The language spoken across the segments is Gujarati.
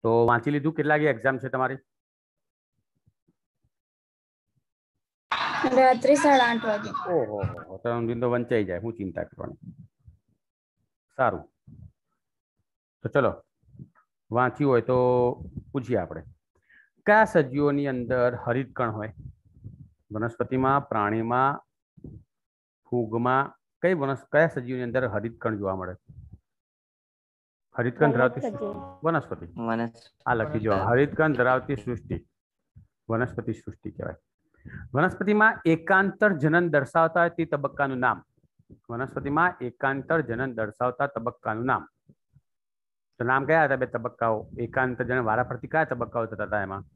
તો વાંચી લીધું? કેટલા વાગે એક્ઝામ છે તમારી? રાત્રે 8:30 વાગે. ઓહો, તો ઊંઘી તો વંચાઈ જાય, હું ચિંતા કરવાની. સારું, તો ચલો વાંચ્યું હોય તો પૂછીએ આપણે. કયા સજીવોની અંદર હરિતકણ હોય? વનસ્પતિમાં, પ્રાણીમાં, ફૂગમાં કયા સજીવની અંદર હરિતકણ જોવા મળે? હરિતકણ ધરાવતી વનસ્પતિ. આ લખી જો, હરિતકણ ધરાવતી સૃષ્ટિ વનસ્પતિ સૃષ્ટિ કહેવાય. વનસ્પતિમાં એકાંતર જનન દર્શાવતા હોય તે તબક્કાનું નામ. વનસ્પતિમાં એકાંતર જનન દર્શાવતા તબક્કાનું નામ. તો નામ કયા હતા? 2 તબક્કાઓ. એકાંતર જનન વારાફરતી કયા તબક્કાઓ થતા હતા એમાં?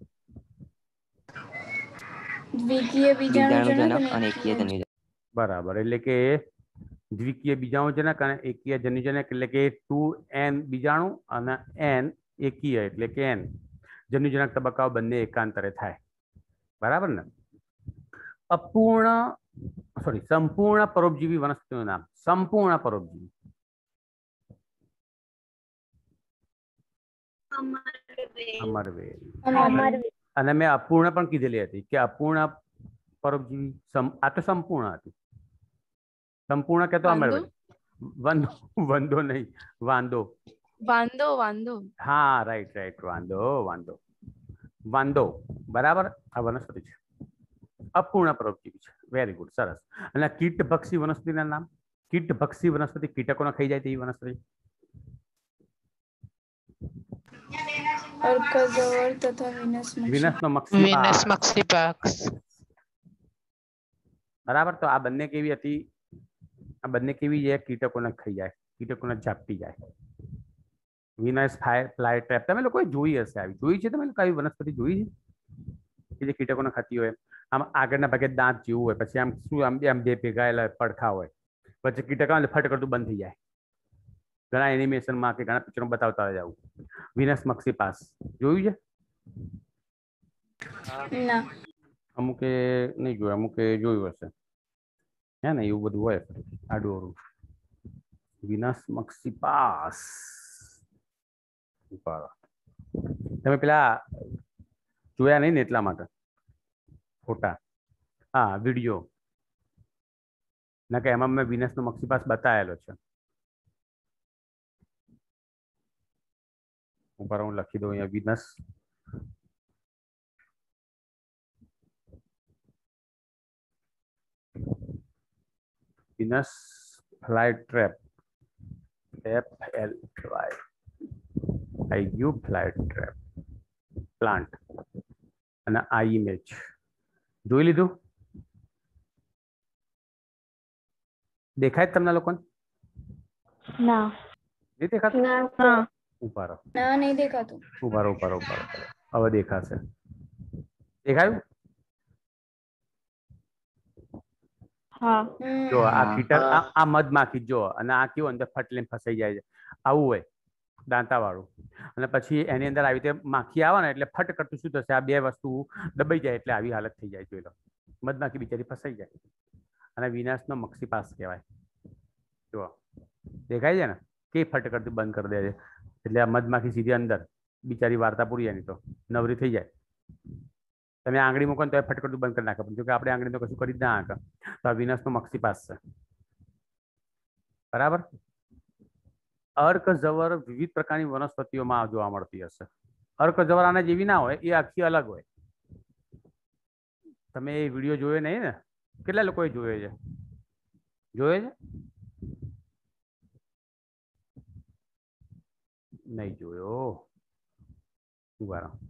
દ્વિકીય બીજાણુજનક અને એકકીય જન્યુજનક. બરાબર, એટલે કે દ્વિકીય બીજાણુજનક અને એકકીય જન્યુજનક, એટલે કે 2n બીજાણુ અને n એકકીય એટલે કે n. જન્યુજનક તબક્કાઓ બંને એકાંતરે થાય. બરાબર ને? સંપૂર્ણ પરોપજીવી વનસ્પતિનું નામ. સંપૂર્ણ પરોપજીવી. અમરવેલ. અને મેં અપૂર્ણ પણ કીધેલી હતી કે અપૂર્ણ પરોપજીવી. આ તો સંપૂર્ણ હતી. સંપૂર્ણ કે તો અમરવેલ. વંદો નહીં, વાંદો. હા, રાઈટ, વાંદો. બરાબર, આ વનસ્પતિ છે. અપૂર્ણ પરોપજીવી છે. વેરી ગુડ, સરસ. અને કીટભક્ષી વનસ્પતિના નામ? કીટભક્ષી વનસ્પતિ, કીટકોને ખાઈ જાય તેવી વનસ્પતિ. અર્કઝવર તથા વિનસનો મક્ષીપાક્ષ. બરાબર, તો આ બંને કેવી હતી? આ બંને કેવી છે? કીટકોને ખાઈ જાય, કીટકોને ઝાપટી જાય. વિનસ ફ્લાય ટ્રેપ તમે લોકોએ જોઈ હશે. આવી જોઈ છે તમે? કઈ વનસ્પતિ જોઈ છે કે જે કીટકોને ખાતી હોય? આમ આગળના ભાગે દાંત જેવું હોય, પછી આમ શું આમ બે ભેગાયેલા પડખા હોય, પછી કીટક ફટ કરતું બંધ થઈ જાય. ઘણા એનિમેશનમાં કે ઘણા પિક્ચરમાં બતાવતા હોય આવું. વિનસ મક્ષીપાસ જોયું છે? ના. અમુકે નહીં જોયું, અમુકે જોયું હશે. હે ને, એવું બધું હોય આડું અવળું. વિનસ મક્ષીપાસ. તમે પેલા જોયા નહીં ને એટલા માટે ફોટા. હા, વિડીયો ના કે એમાં મેં વિનસનો મક્ષીપાસ બતાવેલો છે. ઉપર હું લખી દઉં અહીંયા Venus flytrap. FLYIU flytrap plant. અને આ ઇમેજ જોઈ લીધું? દેખાય તમને લોકોને? ના. નહીં દેખાતું? ના. ઉભા રહો. ના, નહીં દેખાતું. ઉભા રહો. હવે દેખાશે. દેખાયું? હા. જો આ કીટર, આ મધમાખી જો, અને આ કેવું અંદર ફટલીને ફસાઈ જાય છે. આવું હોય દાંતાવાળું. અને પછી એની અંદર આવી રીતે માખી આવે ને એટલે ફટ કરતું શું થશે? આ બે વસ્તુ દબાઈ જાય એટલે આવી હાલત થઈ જાય. જોઈ લો, મધમાખી બિચારી ફસાઈ જાય. અને વિનાશનો મક્ષીપાસ કહેવાય. જો દેખાય છે ને? કે ફટ કરતું બંધ કરી દે છે એટલે આ મધમાખી સીધી અંદર, બિચારી વાર્તા પૂરી એની તો નવરી થઈ જાય. તમે આંગળી મૂકો ને તો ફટ કરતું બંધ કરી નાખે, પણ જો કે આપણે આંગળી તો કશું કરી જ ના નાખે. તો આ વિનસનો મક્ષીપાસ છે. બરાબર. અર્કઝવર વિવિધ પ્રકારની વનસ્પતિઓમાં જોવા મળતી હશે. અર્કઝવર આના જેવી ના હોય, એ આખી અલગ હોય. તમે એ વિડીયો જોયો નહીં ને? કેટલા લોકોએ જોયો છે? જોયો છે? નહીં જોયો. ઉભા રહો.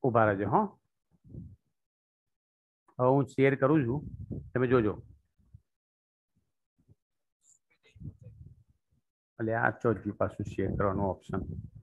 ઉભા રહેજો હો. હવે હું શેર કરું છું, તમે જોજો. એટલે આ ચોથી પાછું શેર કરવાનું ઓપ્શન.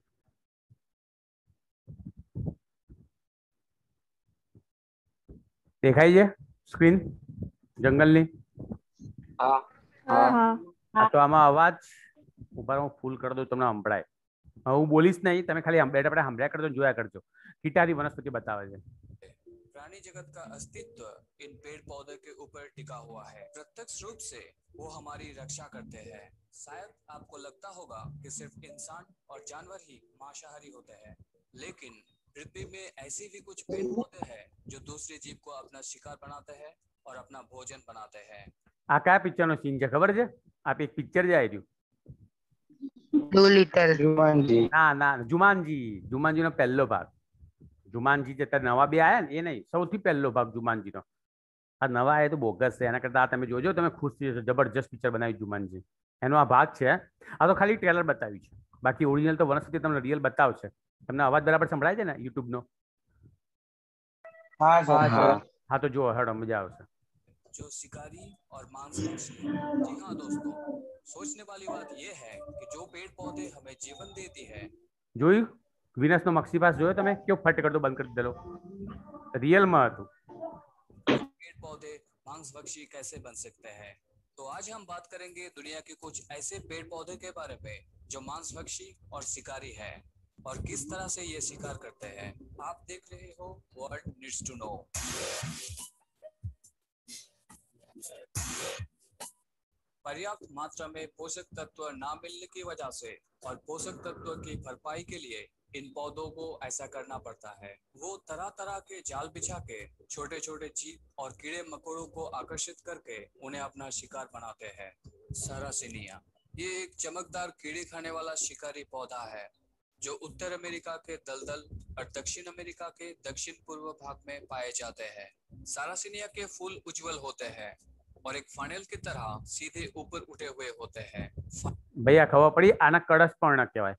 દેખાય છે સ્ક્રીન જંગલની? હા. હા તો આમાં અવાજ ઉપર હું ફૂલ કરી દઉં, તમને સંભળાય. હું બોલીશ નહીં, તમે ખાલી આપણે સંભળ્યા કરજો, જોયા કરજો. કીટારી વનસ્પતિ बतावे છે. प्राणी जगत का अस्तित्व इन पेड़ पौधे के ऊपर टिका हुआ है। प्रत्यक्ष रूप से वो हमारी रक्षा करते हैं। शायद आपको लगता होगा कि सिर्फ इंसान और जानवर ही मांसाहारी होते हैं, लेकिन पृथ्वी में ऐसे भी कुछ पेड़ पौधे हैं जो दूसरे जीव को अपना शिकार बनाते हैं और अपना भोजन बनाते हैं। આ કયા પિક્ચર નો સીન છે ખબર છે? આ એક પિક્ચર જે આવ્યું जुमानजी। ના ના जुमानजी, जुमानजी નો પહેલો ભાગ. जुमानजी જે નવા બે આયા ને એ નહીં, સૌથી પહેલો ભાગ जुमानजी નો. આ નવા આયા તો બોગસ છે, એના કરતા તમે જોજો, તમે ખુશ થઈ જશો. જબરજસ્ત પિક્ચર બનાવ્યું जुमानजी. એનો આ ભાગ છે. આ તો ખાલી ટ્રેલર બતાવ્યું છે, બાકી ઓરિજિનલ તો વનસ્પતિ તમને રિયલ બતાવશે. તમને અવાજ બરાબર સંભળાય છે ને યુટ્યુબ નો? हाँ सर। હા તો જો હેડો, મજા આવશે. जो शिकारी और मांसभक्षी। जी हाँ दोस्तों, सोचने वाली बात यह है कि जो पेड़ पौधे हमें जीवन देती है। જોયું વિનસ નો મક્ષીપાસ જોયો તમે? કેવો ફટ કરતો બંધ કરી દીધેલો, રિયલ માં હતું. पेड़ पौधे मांसभक्षी कैसे बन सकते हैं? तो आज हम बात करेंगे दुनिया के कुछ ऐसे पेड़ पौधे के बारे में जो मांसभक्षी और शिकारी है और किस तरह से ये शिकार करते हैं। आप देख रहे हो वर्ल्ड नीड्स टू नो। पर्याप्त मात्रा में पोषक तत्व ना मिलने की वजह से और पोषक तत्व की भरपाई के लिए इन पौधों को ऐसा करना पड़ता है। वो तरह तरह के जाल बिछा के छोटे छोटे जीव और कीड़े मकोड़ों को आकर्षित करके उन्हें अपना शिकार बनाते हैं। सारासिनिया ये एक चमकदार कीड़े खाने वाला शिकारी पौधा है जो उत्तर अमेरिका के दलदल और दक्षिण अमेरिका के दक्षिण पूर्व भाग में पाए जाते हैं। सारासिनिया के फूल उज्जवल होते हैं और एक फनेल की तरह सीधे ऊपर उठे हुए होते हैं। ભૈયા ખબર પડી? આના કળશ પર્ણ કહેવાય.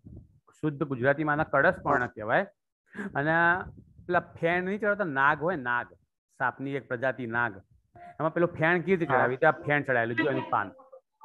શુદ્ધ ગુજરાતીમાં આના કળશ પર્ણ કહેવાય. અને પેલા ફેણ નહીં ચડાવતા, નાગ હોય, નાગ, સાપની એક પ્રજાતિ નાગ, એમાં પેલો ફેણ કેવી રીતે ચડાવી? તો આ ફેણ ચડાવેલું જો એનું પાન,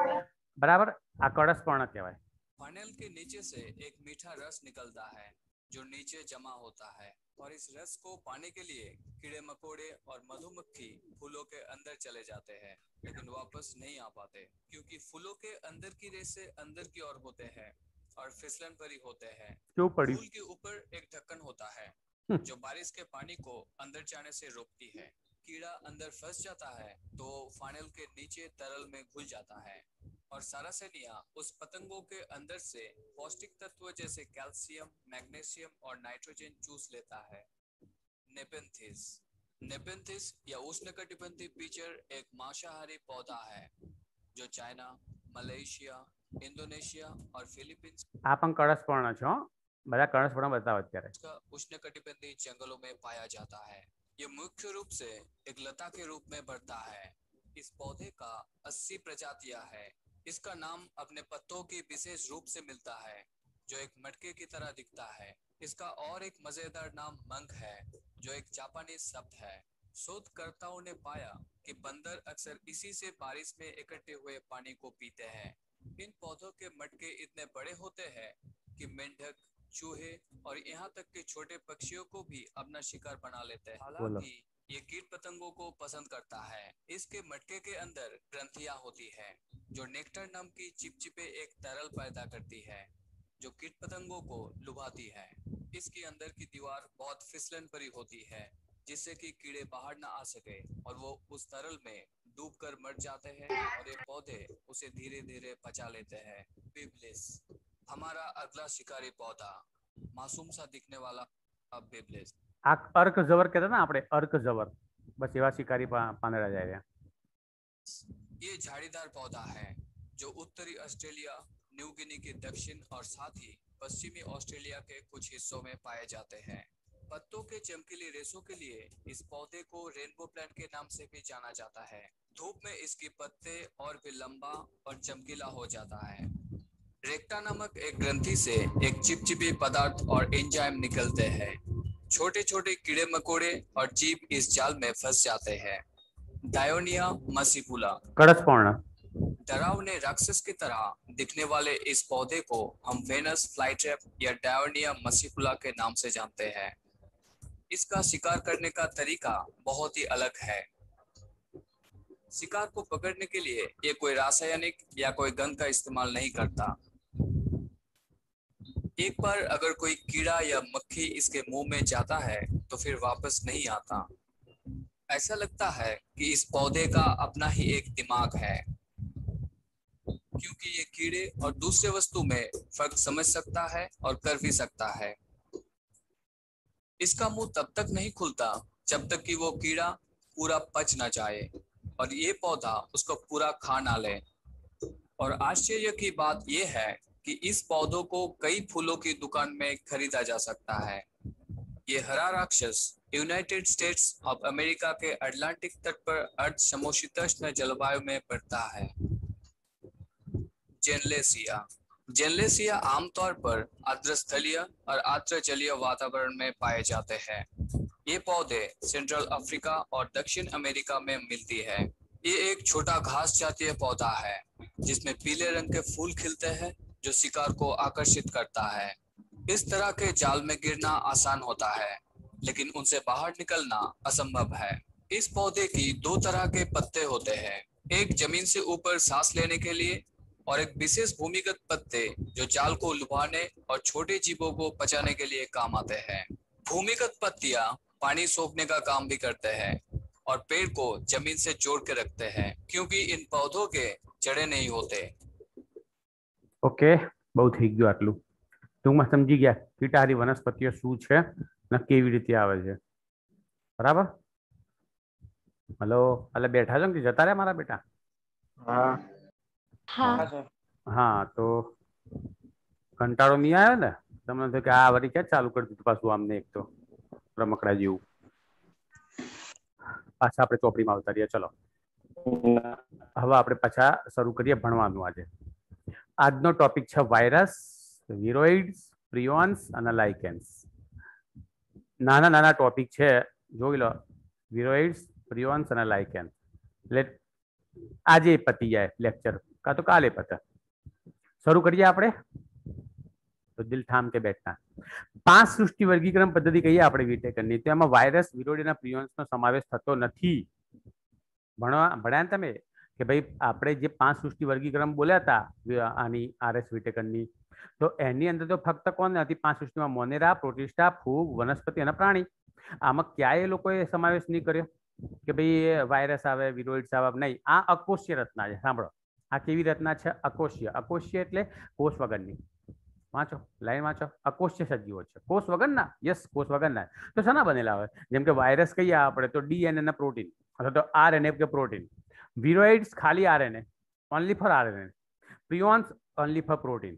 બરાબર? આ કળશ પર્ણ કહેવાય. फनेल के नीचे से एक मीठा रस निकलता है जो नीचे जमा होता है और इस रस को पाने के लिए कीड़े मकोड़े और मधुमक्खी फूलों के अंदर चले जाते हैं, लेकिन वापस नहीं आ पाते क्योंकि फूलों के अंदर की रेशे अंदर की ओर होते हैं और फिसलन भरी होते हैं। કેવું પડ્યું? फूल के ऊपर एक ढक्कन होता है जो बारिश के पानी को अंदर जाने से रोकती है। कीड़ा अंदर फंस जाता है तो फनेल के नीचे तरल में घुल जाता है और सारासिनिया उस पतंगों के अंदर से पौष्टिक तत्व जैसे कैल्शियम, मैग्नीशियम और नाइट्रोजन चूस लेता है। नेपेंथिस नेपेंथिस या उष्णकटिबंधीय पिचर एक मांसाहारी पौधा है जो चाइना, मलेशिया, इंडोनेशिया और फिलीपींस આ પણ કળશ પર્ણ છે હો. બધા કળશ પર્ણ બતાવો અત્યારે. का उष्णकटिबंधीय जंगलों में पाया जाता है। ये मुख्य रूप से एक लता के रूप में बढ़ता है। इस पौधे का 80 प्रजातियां है। इसका नाम अपने पत्तों के विशेष रूप से मिलता है जो एक मटके की तरह दिखता है। इसका और एक मजेदार नाम मंक है जो एक जापानीज शब्द है। शोधकर्ताओं ने पाया कि बंदर अक्सर इसी से बारिश में इकट्ठे हुए पानी को पीते हैं। इन पौधों के मटके इतने बड़े होते हैं कि मेंढक, चूहे और यहाँ तक के छोटे पक्षियों को भी अपना शिकार बना लेते हैं। हालांकि ये कीट पतंगों को पसंद करता है। इसके मटके के अंदर ग्रंथियां होती है जो नेक्टर नाम की चिपचिपे एक तरल पैदा करती है जो कीट पतंगों को लुभाती है। इसके अंदर की दीवार बहुत फिसलन भरी होती है जिससे कि कीड़े बाहर न आ सके और वो उस तरल में डूबकर मर जाते हैं और ये पौधे उसे धीरे धीरे पचा लेते हैं। बिब्लिस हमारा अगला शिकारी पौधा, मासूम सा दिखने वाला बिब्लिस। આ અર્ક જવર કહેતા ને આપણે, અર્ક જવર, બસ એવા શિકારી પાંદડા જાય રહ્યા. ये झाड़ीदार पौधा है जो उत्तरी ऑस्ट्रेलिया, न्यू गिनी के दक्षिण और साथ ही पश्चिमी ऑस्ट्रेलिया के कुछ हिस्सों में पाए जाते हैं। पत्तों के चमकीली रेशों के लिए इस पौधे को रेनबो प्लांट के नाम से भी जाना जाता है। धूप में इसके पत्ते और भी लंबा और चमकीला हो जाता है। रेक्टा नामक एक ग्रंथि से एक चिपचिपी पदार्थ और एंजाइम निकलते हैं छोटे छोटे कीड़े मकोड़े और जीव इस जाल में फंस जाते हैं। Dionaea muscipula. कड़सपर्ण। डरावने राक्षस की तरह दिखने वाले इस पौधे को हम वेनस फ्लाईट्रैप या डायोनिया मसीपुला के नाम से जानते हैं। इसका शिकार करने का तरीका बहुत ही अलग है। शिकार को पकड़ने के लिए ये कोई रासायनिक या कोई गंध का इस्तेमाल नहीं करता। एक बार अगर कोई कीड़ा या मक्खी इसके मुंह में जाता है तो फिर वापस नहीं आता। ऐसा लगता है कि इस पौधे का अपना ही एक दिमाग है, क्योंकि ये कीड़े और दूसरे वस्तु में फर्क समझ सकता है और कर भी सकता है। इसका मुंह तब तक नहीं खुलता जब तक कि वो कीड़ा पूरा पच ना जाए और ये पौधा उसको पूरा खा ना ले। और आश्चर्य की बात यह है कि इस पौधों को कई फूलों की दुकान में खरीदा जा सकता है। ये हरा राक्षस यूनाइटेड स्टेट्स ऑफ अमेरिका के अटलांटिक तट पर अर्ध समशीतोष्ण जलवायु में बढ़ता है। जेनलेसिया। जेनलेसिया आमतौर पर आर्द्र स्थलीय और आर्द्र जलीय वातावरण में पाए जाते हैं। ये पौधे सेंट्रल अफ्रीका और दक्षिण अमेरिका में मिलती है। ये एक छोटा घास जातीय पौधा है जिसमें पीले रंग के फूल खिलते हैं जो शिकार को आकर्षित करता है। इस तरह के जाल में गिरना आसान होता है, लेकिन उनसे बाहर निकलना असंभव है। इस पौधे की दो तरह के पत्ते होते हैं, एक जमीन से ऊपर सांस लेने के लिए और एक विशेष भूमिगत पत्ते जो जाल को लुभाने और छोटे जीवों को पचाने के लिए काम आते हैं। भूमिगत पत्तियां पानी सोखने का काम भी करते हैं और पेड़ को जमीन से जोड़ के रखते हैं, क्योंकि इन पौधों के जड़ें नहीं होते। ओके, બહુ થઈ ગયું આટલું. ટૂંકમાં સમજી ગયા કીટાહારી વનસ્પતિઓ શું છે ને કેવી રીતે આવે છે. બરાબર? હલો, એટલે બેઠા છો કે જતા રહ્યા મારા બેટા? हाँ हाँ હા, તો કંટાળો નહીં આવ્યો ને તમને? તો કે આ વળી ક્યાં ચાલુ કરી દીધું પાછું આમને એક તો રમકડા જેવું. પાછા આપણે ચોપડીમાં આવતા રહીએ. ચલો હવે આપણે પાછા શરૂ કરીએ ભણવાનું. આજનો ટોપિક છે વાયરસ, વિરોઇડ્સ, પ્રિયોન્સ અને લાઇકેન્સ. નાના નાના ટોપિક છે, જોઈ લો. વિરોઇડ્સ, પ્રિયોન્સ અને લાઇકેન્સ. એટલે આજે પતી જાય લેક્ચર, કાં તો કાલે પતે. શરૂ કરીએ આપણે. તો દિલ થામ કે બેઠના. 5 સૃષ્ટિ વર્ગીકરણ પદ્ધતિ કહીએ આપણે વિટેકરની, તો એમાં વાયરસ, વિરોઇડ અને પ્રિયોન્સનો સમાવેશ થતો નથી. ભણ્યા ને તમે કે ભાઈ આપણે જે 5 સૃષ્ટિ વર્ગીકરણ બોલ્યા હતા આની RS વિટેકરની, તો એની અંદર તો ફક્ત કોણ હતી 5 સૃષ્ટિમાં? મોનેરા, પ્રોટિસ્ટા, ફૂગ, વનસ્પતિ અને પ્રાણી. આમાં ક્યાંય એ લોકોએ સમાવેશ નહીં કર્યો કે ભાઈ વાયરસ આવે, વિરોઇડ્સ આવે. નહીં, આ અકોષ્ય રચના છે. સાંભળો, આ કેવી રચના છે? અકોષ્ય. અકોષ્ય એટલે કોષ વગરની. વાંચો, લાઈન વાંચો. અકોષ્ય સજીવો છે, કોષ વગરના. યસ, કોષ વગરના. તો શાના બનેલા હોય? જેમ કે વાયરસ કહીએ આપણે તો DNA ના પ્રોટીન અથવા તો RNA કે પ્રોટીન. વિરોઇડ્સ ખાલી RNA, only for RNA. Prions only for protein.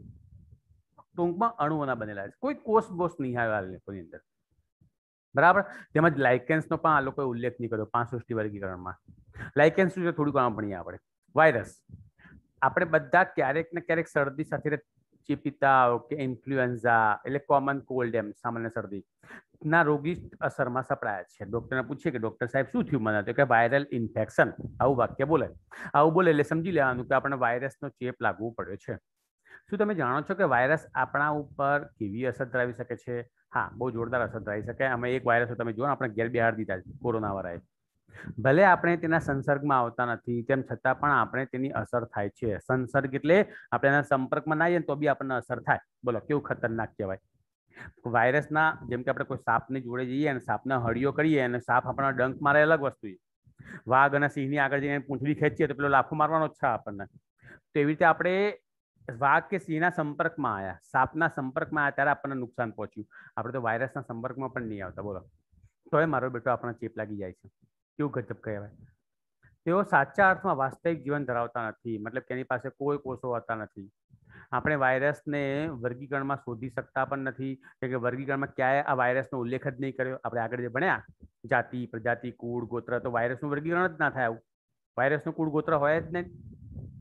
ટૂંકમાં અણુઓના બનેલા છે, કોઈ કોષ બોસ નહીં આવે આ લોકોની અંદર. બરાબર? તેમજ લાઇકેન્સનો પણ આ લોકોએ ઉલ્લેખ નહીં કર્યો 5 સૃષ્ટિ વર્ગીકરણમાં. લાઇકેન્સ શું છે થોડું ઘણું ભણીએ આપણે. વાયરસ આપણે બધા ક્યારેક ને ક્યારેક શરદી સાથે ચેપી તાવ કે ઇન્ફ્લુએન્ઝા એટલે કોમન કોલ્ડ, એમ સામાન્ય શરદી ના રોગી અસરમાં સપડાયા છે. ડોક્ટરને પૂછીએ કે ડોક્ટર સાહેબ શું થયું મને? તો કે વાયરલ ઇન્ફેક્શન. આવું વાક્ય બોલે. આવું બોલે એટલે સમજી લેવાનું કે આપણે વાયરસનો ચેપ લાગવું પડ્યો છે. શું તમે જાણો છો કે વાયરસ આપણા ઉપર કેવી અસર ધરાવી શકે છે? હા, બહુ જોરદાર અસર ધરાવી શકે. અમે એક વાયરસ તમે જુઓ, આપણે ઘેર બેહાડી દીધા, કોરોના વાળાએ. ભલે આપણે તેના સંસર્ગમાં આવતા નથી, તેમ છતાં પણ આપણે તેની અસર થાય છે. સંસર્ગ એટલે આપણે એના સંપર્કમાં ના આવીએ તો બી આપણને અસર થાય. બોલો કેવું ખતરનાક કહેવાય. વાયરસના જેમ કે આપણે કોઈ સાપની જોડે જઈએ અને સાપને હળીઓ કરીએ અને સાપ આપણને ડંક મારે, અલગ વસ્તુ છે. વાઘ અને સિંહની આગળ જઈને પૂંછડી ખેંચીએ તો પેલો લાફો મારવાનો જ છે આપણને. તો એવી રીતે આપણે વાઘ કે સિંહના સંપર્કમાં આવ્યા, સાપના સંપર્કમાં આવ્યા ત્યારે આપણને નુકસાન પહોંચ્યું. આપણે તો વાયરસના સંપર્કમાં પણ નહીં આવતા. બોલો, તો એ મારો બેટો આપણને ચેપ લાગી જાય છે. કેવું ગજબ કહેવાય. તેઓ સાચા અર્થમાં વાસ્તવિક જીવન ધરાવતા નથી, મતલબ કે એની પાસે કોઈ કોષો હોતા નથી. આપણે વાયરસને વર્ગીકરણમાં શોધી શકતા પણ નથી, કે વર્ગીકરણમાં ક્યાંય આ વાયરસનો ઉલ્લેખ જ નહીં કર્યો. આપણે આગળ જે ભણ્યા જાતિ, પ્રજાતિ, કુળ, ગોત્ર, તો વાયરસનું વર્ગીકરણ જ ના થાય. આવું વાયરસનું કુળ ગોત્ર હોય જ નહીં.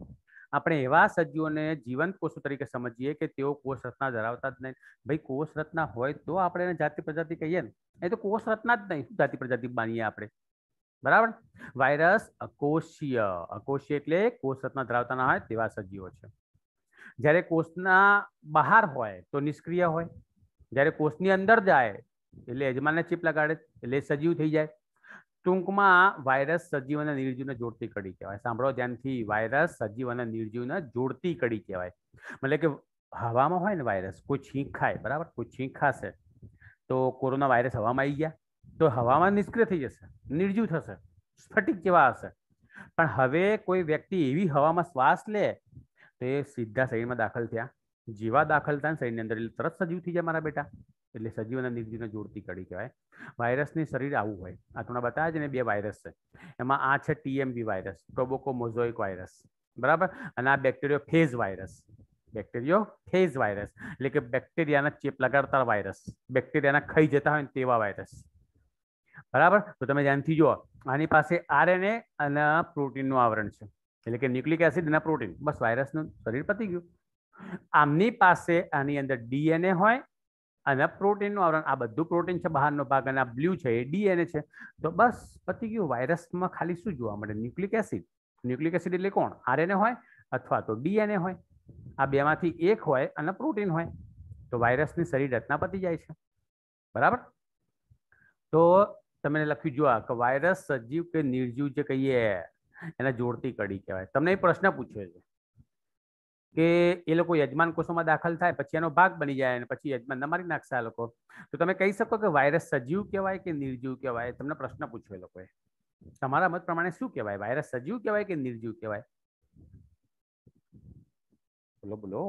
આપણે એવા સજીવોને જીવંત કોષો તરીકે સમજીએ કે તેઓ કોષ રચના ધરાવતા જ નહીં. ભાઈ કોષ રચના હોય તો આપણે એને જાતિ પ્રજાતિ કહીએ ને, એ તો કોષ રચના જ નહીં, જાતિ પ્રજાતિ માનીએ આપણે. બરાબર. વાયરસ અકોષીય, અકોષીય એટલે કોષ રચના ધરાવતા ના હોય તેવા સજીવો છે. જ્યારે કોષના બહાર હોય તો નિષ્ક્રિય હોય, જ્યારે કોષની અંદર જાય એટલે યજમાનને ચીપ લગાડે એટલે સજીવ થઈ જાય. ટૂંકમાં વાયરસ સજીવ અને નિર્જીવને જોડતી કડી કહેવાય. સાંભળો ધ્યાનથી, વાયરસ સજીવ અને નિર્જીવને જોડતી કડી કહેવાય. મતલબ કે હવામાં હોય ને વાયરસ, કોઈ છીંક ખાય, બરાબર, કોઈ છીંક ખાશે તો કોરોના વાયરસ હવામાં આવી ગયા તો હવામાં નિષ્ક્રિય થઈ જશે, નિર્જીવ થશે, સ્ફટિક જેવા હશે. પણ હવે કોઈ વ્યક્તિ એવી હવામાં શ્વાસ લે તો એ સીધા શરીરમાં દાખલ થયા, જેવા દાખલ થાય શરીરની અંદર એટલે તરત સજીવ થઈ જાય મારા બેટા. એટલે સજીવ અને નિર્જીવને જોડતી કડી કહેવાય. વાયરસની શરીર આવું હોય. આ તમને બતાવ્યા છે ને, 2 વાયરસ છે. એમાં આ છે TMV વાયરસ, ટોબોકોમોઝોઇક વાયરસ, બરાબર. અને આ bacteriophage virus, bacteriophage virus એટલે કે બેક્ટેરિયાના ચેપ લગાડતા વાયરસ, બેક્ટેરિયાના ખાઈ જતા હોય ને તેવા વાયરસ, બરાબર. તો તમે ધ્યાનથી જુઓ, આની પાસે RNA અને પ્રોટીનનું આવરણ છે, એટલે કે ન્યુક્લિક એસિડ અને પ્રોટીન. બસ વાયરસનું શરીર પતી ગયું. આમની પાસે આની અંદર DNA હોય અને પ્રોટીનનું આવરણ. આ બધું પ્રોટીન છે બહારનો ભાગ, અને આ બ્લુ છે એ DNA છે. તો બસ પતી ગયું. વાયરસમાં ખાલી શું જોવા મળે? Nucleic acid. ન્યુક્લિક એસિડ એટલે કોણ? RNA હોય અથવા તો DNA હોય. આ બેમાંથી એક હોય અને પ્રોટીન હોય. તો વાયરસની શરીર રચના પતી જાય છે, બરાબર. તો તમે લખ્યું જો કે વાયરસ સજીવ કે નિર્જીવ જે કહીએ એને જોડતી કડી કહેવાય. તમને એ પ્રશ્ન પૂછ્યો છે કે એ લોકો યજમાન કોષોમાં દાખલ થાય પછી એનો ભાગ બની જાય અને પછી યજમાનને મારી નાખશે આ લોકો. તો તમે કહી શકો કે વાયરસ સજીવ કહેવાય કે નિર્જીવ કહેવાય? તમને પ્રશ્ન પૂછ્યો એ લોકોએ. તમારા મત પ્રમાણે શું કહેવાય? વાયરસ સજીવ કહેવાય કે નિર્જીવ કહેવાય? બોલો બોલો.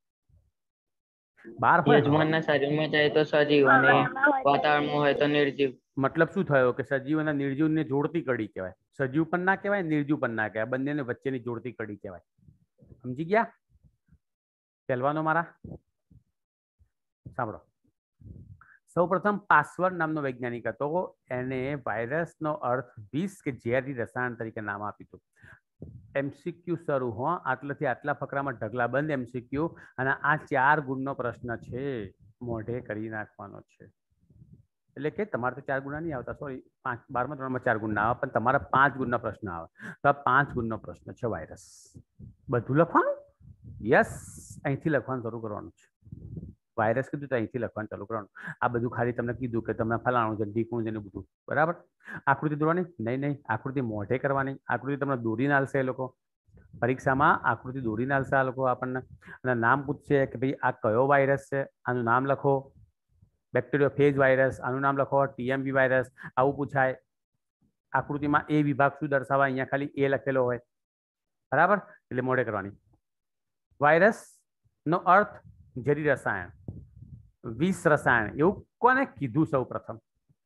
બાર હોય યજમાનના શરીરમાં જાય તો સજીવ અને વાતાવરણમાં હોય તો નિર્જીવ. મતલબ શું થયો કે સજીવ અને નિર્જીવને જોડતી કડી કહેવાય. સજીવ પણ ના કહેવાય, નિર્જીવ પણ ના કહેવાય, બંનેને વચ્ચેની જોડતી કડી કહેવાય. સમજી ગયા? પહેલવાનો મારા સાંભળો. સૌપ્રથમ પાસવર્ડ નામનો વૈજ્ઞાનિક હતો. એને વાયરસનો અર્થ વિષ કે ઝેરી રસાયણ તરીકે નામ આપ્યું હતું. MCQ શરૂ હો, આટલાથી આટલા ફકરામાં ઢગલા બંધ MCQ, અને આ 4 ગુણનો પ્રશ્ન છે, મોઢે કરી નાખવાનો છે. એટલે કે તમારે તો 4 ગુણા નહીં આવતા, સોરી, 12મા ધોરણમાં 4 ગુણ ના આવે, પણ તમારા 5 ગુણનો પ્રશ્ન આવે. તો આ 5 ગુણનો પ્રશ્ન છે વાયરસ. બધું લખવાનું? યસ, અહીંથી લખવાનું શરૂ કરવાનું છે. વાયરસ કીધું તો અહીંથી લખવાનું ચાલુ કરવાનું. આ બધું ખાલી તમને કીધું કે તમને ફલાણું છે, ઢીકણું છે ને બધું, બરાબર. આકૃતિ દોરવાની? નહીં નહીં, આકૃતિ મોઢે કરવાની. આકૃતિ તમને દોરીને આલશે એ લોકો પરીક્ષામાં. આકૃતિ દોરીને આલશે આ લોકો આપણને. અને નામ પૂછશે કે ભાઈ આ કયો વાયરસ છે, આનું નામ લખો. બેક્ટેરિયો ફેજ વાયરસ, આનું નામ લખો. TMV વાયરસ, આવું પૂછાય. આકૃતિમાં એ વિભાગ શું દર્શાવવા, અહીંયા ખાલી એ લખેલો હોય, બરાબર. એટલે મોઢે કરવાની. વાયરસ નો અર્થ ઝેરી રસાયણ, વિષ રસાયણ, એવું કોને કીધું સૌ પ્રથમ?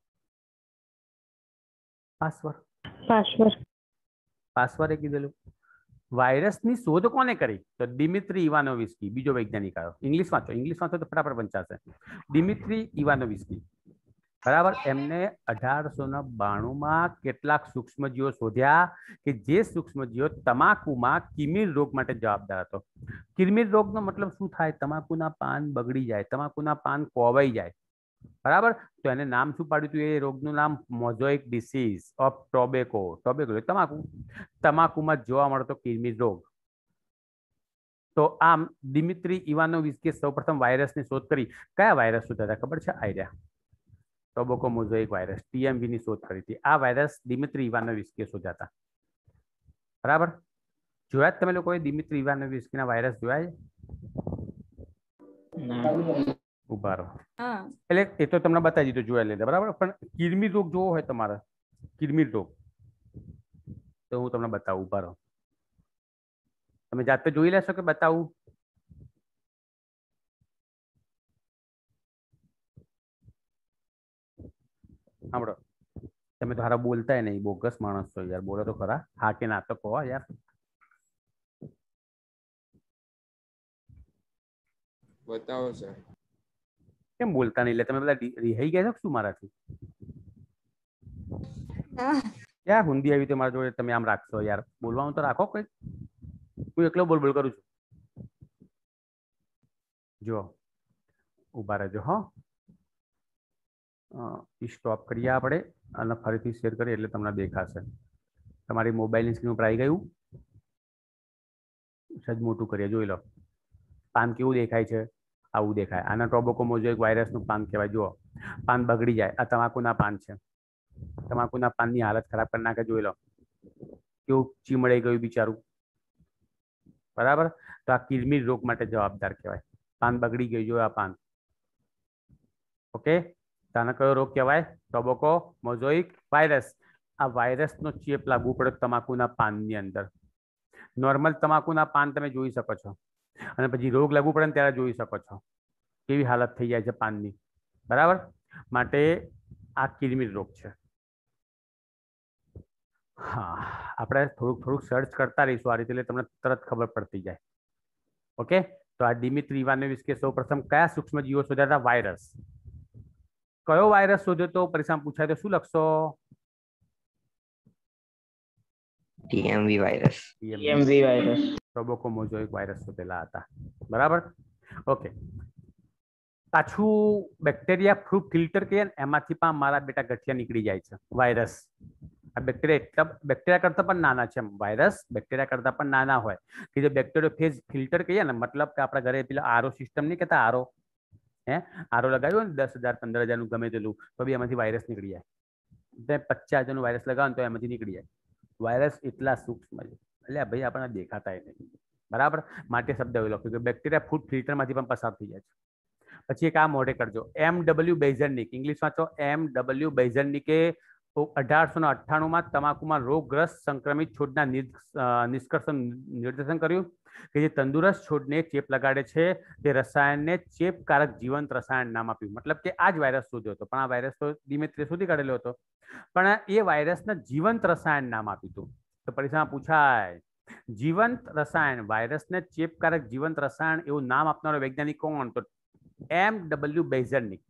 પાસવરે કીધેલું. વાયરસની શોધ કોને કરી? તો ડિમિત્રી ઇવાનોવિસ્કી, બીજો વૈજ્ઞાનિક આવ્યો. ઇંગ્લિશ વાંચો તો ફટાફટ વંચાશે. ડિમિત્રી ઇવાનોવિસ્કી, બરાબર. એમને 1892માં કેટલાક સૂક્ષ્મજીવો શોધ્યા કે જે સૂક્ષ્મજીવો તમાકુમાં કિમીર રોગ માટે જવાબદાર હતો. કિમીર રોગનો મતલબ શું થાય? તમાકુના પાન બગડી જાય, તમાકુના પાન કોવાઈ જાય, બરાબર. તો એને નામ શું પાડ્યું હતું? એ રોગનું નામ mosaic disease of tobacco. Tobacco એટલે તમાકુ. તમાકુમાં જોવા મળતો કિમીર રોગ. તો આમ ડિમિત્રી ઇવાનોવિસ્કીએ સૌપ્રથમ વાયરસની શોધ કરી. કયા વાયરસ શોધ્યા હતા ખબર છે? આઈડિયા? ટોબેકોમોઝોઇક વાયરસ, TMV ની શોધ કરી હતી. આ વાયરસ ડિમિત્રી ઇવાનોવિસ્કીએ શોધ્યા હતા, બરાબર. જોયા તમે લોકોએ ડિમિત્રી ઇવાનોવિસ્કીના વાયરસ જોયા છે? ઉભા રહો. એટલે એ તો તમને બતાવી દીધું, જોયા લીધા, બરાબર. પણ કિરમીર રોગ જોવો હોય તમારે, કિરમીર રોગ, તો હું તમને બતાવું. ઉભા રહો. તમે જાતે જોઈ લેશો કે બતાવું? સાંભળો, તમે તો હારા બોલતા નહીં, બોગસ માણસ છો યાર. બોલો તો ખરા, હા કે ના તો કહો યાર. બતાવો સર. કેમ બોલતા નહીં? એટલે તમે બધા રિહાઈ ગયા છો શું મારાથી? ક્યાં હુંદી આવી તમારા જોડે? તમે આમ રાખશો યાર, બોલવાનું તો રાખો કઈ. હું એકલો બોલ બોલ કરું છું. જો ઊભા રહેજો હો. સ્ટોપ કરીએ આપણે અને ફરીથી શેર કરીએ એટલે તમને દેખાશે. તમારી મોબાઈલની સ્ક્રીન ઉપર આવી ગયું. સજ મોટું કરીએ જોઈ લો. પાન કેવું દેખાય છે? આવું દેખાય. આના ટોબેકો મોઝેઇક વાયરસનું પાન કહેવાય. જુઓ પાન બગડી જાય. આ તમાકુના પાન છે. તમાકુના પાનની હાલત ખરાબ કરી નાખે. જોઈ લો કેવું ચીમડાઈ ગયું બિચારું. બરાબર. તો આ કિરમીર રોગ માટે જવાબદાર કહેવાય. પાન બગડી ગયું. જો આ પાન. ઓકે. આને કયો રોગ કહેવાય? Tobacco mosaic virus. આ વાયરસનો ચેપ લાગવું પડે તમાકુના પાનની અંદર. નોર્મલ તમાકુના પાન તમે જોઈ શકો છો અને પછી રોગ લાગવું પડે ને ત્યારે જોઈ શકો છો કેવી હાલત થઈ જાય છે પાનની. બરાબર. માટે આ કિરમીર રોગ છે. હા, આપણે થોડુંક સર્ચ કરતા રહીશું આ રીતે એટલે તમને તરત ખબર પડતી જાય. ઓકે. તો આ ડિમિત્રી ઇવાનોવિસ્કે સૌ પ્રથમ કયા સૂક્ષ્મજીવો શોધ્યા હતા? વાયરસ. કયો વાયરસ શોધ્યો તો પરીક્ષામાં પૂછાય તો શું લખશો? TMV virus. Tobacco mosaic virus શોધેલા હતા. બરાબર. ઓકે. પાછું બેક્ટેરિયા ફ્રૂટ ફિલ્ટર કહીએ ને એમાંથી પણ મારા બેટા ગઠિયા નીકળી જાય છે. વાયરસ. આ બેક્ટેરિયા કરતા પણ નાના છે. વાયરસ બેક્ટેરિયા કરતા પણ નાના હોય કે જે બેક્ટેરિયોફેજ ફિલ્ટર કહીએ ને, મતલબ કે આપણા ઘરે પેલા આરો સિસ્ટમ નહીં કહેતા? આરો આરો લગાવ્યું ને 10,000 15,000 ગમે તેલું તો બી એમાંથી વાયરસ નીકળી જાય. 50,000 વાયરસ લગાવો ને તો એમાંથી નીકળી જાય. વાયરસ એટલા સૂક્ષ્મ છે એટલે ભાઈ આપણને દેખાતા નહીં. બરાબર. માટે શબ્દ એવો લખ્યો કે બેક્ટેરિયા ફૂડ ફિલ્ટરમાંથી પણ પસાર થઈ જાય છે. પછી એક આ મોઢે કરજો. MW Beijerinck. ઇંગ્લિશ વાંચો. MW બેઝર્નિકે 1898માં તમાકુમાં રોગગ્રસ્ત સંક્રમિત છોડના નિષ્કર્ષણ નિર્દેશન કર્યું કે જે તંદુરસ્ત છોડને ચેપ લગાડે છે. તે રસાયણને ચેપકારક જીવંત રસાયણ નામ આપ્યું. મતલબ કે આ જ વાયરસ શોધ્યો હતો, પણ આ વાયરસ તો ડિમિત્રીએ શોધી કાઢેલો હતો, પણ એ વાયરસને જીવંત રસાયણ નામ આપ્યું હતું. તો પરીક્ષામાં પૂછાય જીવંત રસાયણ, વાયરસને ચેપકારક જીવંત રસાયણ એવું નામ આપનારો વૈજ્ઞાનિક કોણ? તો MW બેઝર્નિક.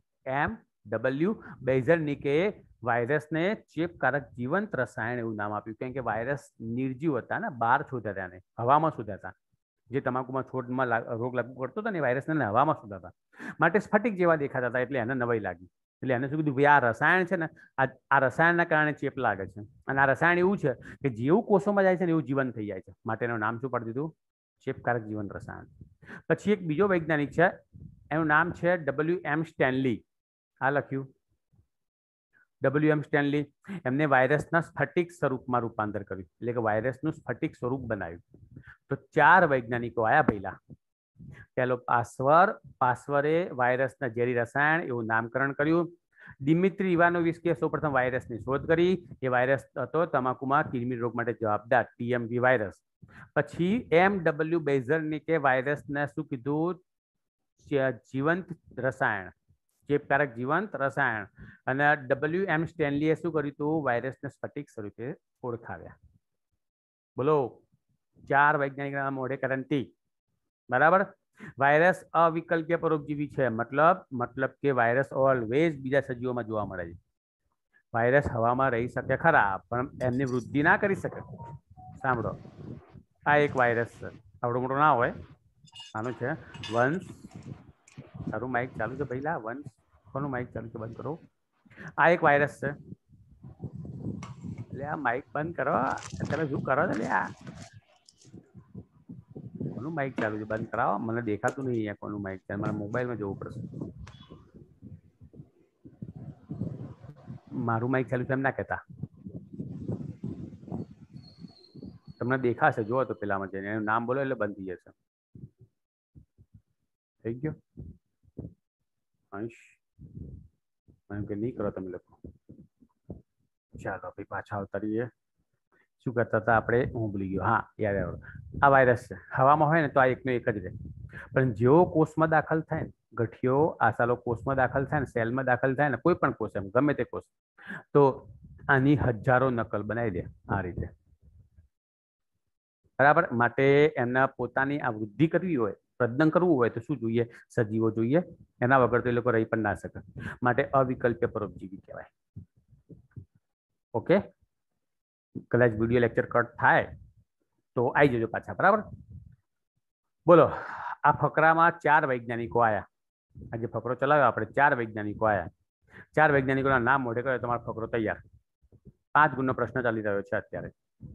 MW બેઝર્નિકે વાયરસને ચેપકારક જીવંત રસાયણ એવું નામ આપ્યું. કેમ કે વાયરસ નિર્જીવ હતા ને, બહાર શોધ્યા હતા એને, હવામાં શોધ્યા હતા. જે તમાકુમાં છોડમાં રોગ લાગુ પડતો હતો ને વાયરસને હવામાં શોધ્યા હતા. માટે સ્ફટિક જેવા દેખાતા હતા એટલે એને નવાઈ લાગી. એટલે એને શું કીધું? ભાઈ આ રસાયણ છે ને, આ રસાયણના કારણે ચેપ લાગે છે અને આ રસાયણ એવું છે કે જેવું કોષોમાં જાય છે ને એવું જીવન થઈ જાય છે. માટે એનું નામ શું પાડી દીધું? ચેપકારક જીવંત રસાયણ. પછી એક બીજો વૈજ્ઞાનિક છે, એનું નામ છે WM સ્ટેનલી. આ લખ્યું WM સ્ટેનલી. એમને વાયરસના સ્ફટિક સ્વરૂપમાં રૂપાંતર કર્યું, એટલે કે વાયરસનું સ્ફટિક સ્વરૂપ બનાવ્યું. તો 4 વૈજ્ઞાનિકો આયા પહેલા. પહેલો પાસ્વરે વાયરસના ઝેરી રસાયણ એવું નામકરણ કર્યું. ડિમિત્રી ઇવાનોવિસ્કે સૌપ્રથમ વાયરસની શોધ કરી. એ વાયરસ હતો તમાકુમાં કિરમીર રોગ માટે જવાબદાર, TMV વાયરસ. પછી MW બેઝર્નિકે વાયરસને શું કીધું? જીવંત રસાયણ, ચેપકારક જીવંત રસાયણ. અને WM સ્ટેનલીએ શું કર્યું હતું? વાયરસને સ્ફટિક સ્વરૂપે ઓળખાવ્યા. બોલો, 4 વૈજ્ઞાનિકના મોઢે કરંતી. બરાબર. વાયરસ અવિકલ્પીય પરોપજીવી છે. મતલબ કે વાયરસ ઓલવેઝ બીજા સજીવોમાં જોવા મળે છે. વાયરસ હવામાં રહી શકે ખરા, પણ એમની વૃદ્ધિ ના કરી શકે. સાંભળો, આ એક વાયરસ છે. આવડો મોટો ના હોય, આનું છે વંશ. તારું માઇક ચાલુ છે પહેલા? વંશ કોનું માઇક ચાલુ છે? બંધ કરો. આ એક વાયરસ છે. એટલે આ માઇક બંધ કરો. તમે શું કરો છો? લે આ કોનું માઇક ચાલુ છે? બંધ કરાવો. મને દેખાતું નહીં અહીંયા કોનું માઇક છે. મારે મોબાઈલમાં જોવું પડશે. મારું માઇક ચાલુ છે એમ ના કહેતા. તમને દેખાશે, જુઓ તો પેલામાં જઈને એનું નામ બોલો એટલે બંધ થઈ જશે. થઈ ગયો અંશ? એમ કે નહીં કરો તમે લોકો. ચાલો ભાઈ પાછા આવતા રહીએ. શું કરતા હતા આપણે? હું ભૂલી ગયો. હા, યાદ આવ્યો. આ વાયરસ છે. હવામાં હોય ને તો આ એકનો એક જ રહે, પણ જેવો કોષમાં દાખલ થાય ને, ગઠિયો આસાલો કોષમાં દાખલ થાય ને, સેલમાં દાખલ થાય ને, કોઈ પણ કોષ, એમ ગમે તે કોષ, તો આની હજારો નકલ બનાવી દે આ રીતે. બરાબર. માટે એમના પોતાની આ વૃદ્ધિ કરવી હોય, પ્રજનન કરવું હોય તો શું જોઈએ? સજીવો જોઈએ. એના વગર તો એ લોકો રહી પણ ના શકે. માટે અવિકલ્પીય પરોપજીવી કહેવાય. ઓકે. કદાચ વિડીયો લેક્ચર કટ થાય તો આવી જજો પાછા, બરાબર. બોલો, આ ફકરામાં 4 વૈજ્ઞાનિકો આવ્યા. આ જે ફકરો ચલાવ્યો આપણે, 4 વૈજ્ઞાનિકો આવ્યા. 4 વૈજ્ઞાનિકોના નામ મોઢે કર્યો, તમારો ફકરો તૈયાર. 5 ગુણનો પ્રશ્ન ચાલી રહ્યો છે અત્યારે.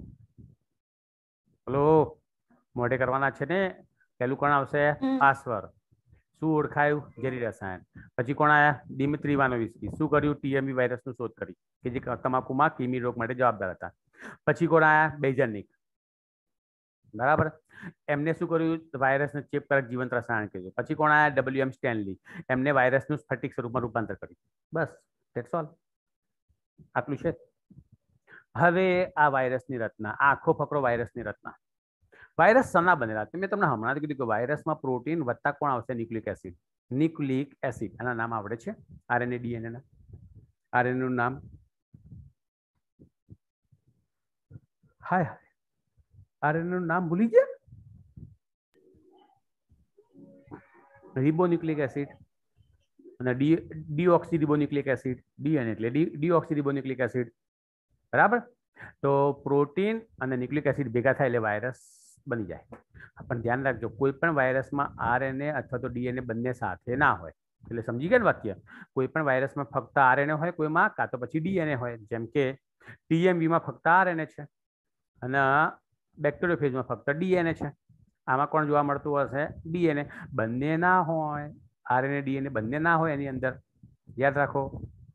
બોલો, મોઢે કરવાના છે ને. પહેલું કોણ આવશે? પાસવર. શું ઓળખાયું? ઝેરી રસાયણ. પછી કોણ આયા? ડિમિત્રી ઇવાનોવિસ્કી. શું કર્યું? ટીએમવી વાયરસનું શોધ કરી, કે જે તમાકુમાં કીમી રોગ માટે જવાબદાર હતા. પછી કોણ આયા? બેઝનિક. બરાબર. એમને શું કર્યું? વાયરસને ચેપકારક જીવંત રસાયણ કહ્યું. પછી કોણ આયા? WM Stanley. એમને વાયરસનું સ્ફટિક સ્વરૂપમાં રૂપાંતર કર્યું. બસ, ધેટ્સ ઓલ. આટલું છે. હવે આ વાયરસની રચના, આ આખો ફકરો વાયરસની રચના. વાયરસ શના બનેલા? મેં તમને હમણાં જ કીધું કે વાયરસમાં પ્રોટીન વત્તા કોણ આવશે? Nucleic acid. ન્યુક્લિક એસિડ, આના નામ આવડે છે? આરએનએ ડીએનએ ના. આરએનએ નું નામ? હાય, આરએનએ નું નામ ભૂલી ગયા? રિબોન્યુક્લિક એસિડ અને ડીઓક્સી રિબોન્યુક્લિક એસિડ. ડીએનએ એટલે ડીઓક્સી રિબોન્યુક્લિક એસિડ. બરાબર. તો પ્રોટીન અને ન્યુક્લિક એસિડ ભેગા થાય એટલે વાયરસ બની જાય. પણ ધ્યાન રાખજો, કોઈ પણ વાયરસમાં આરએનએ અથવા તો ડીએનએ બંને સાથે ના હોય. એટલે સમજી ગયા ને વાક્ય? કોઈ પણ વાયરસમાં ફક્ત આરએનએ હોય, કોઈમાં કાં તો પછી ડીએનએ હોય. જેમ કે ટીએમવીમાં ફક્ત આરએનએ છે અને બેક્ટેરિયોફેજમાં ફક્ત ડીએનએ છે. આમાં કોણ જોવા મળતું હશે? ડીએનએ. બંને ના હોય, આરએનએ ડીએનએ બંને ના હોય એની અંદર. યાદ રાખો.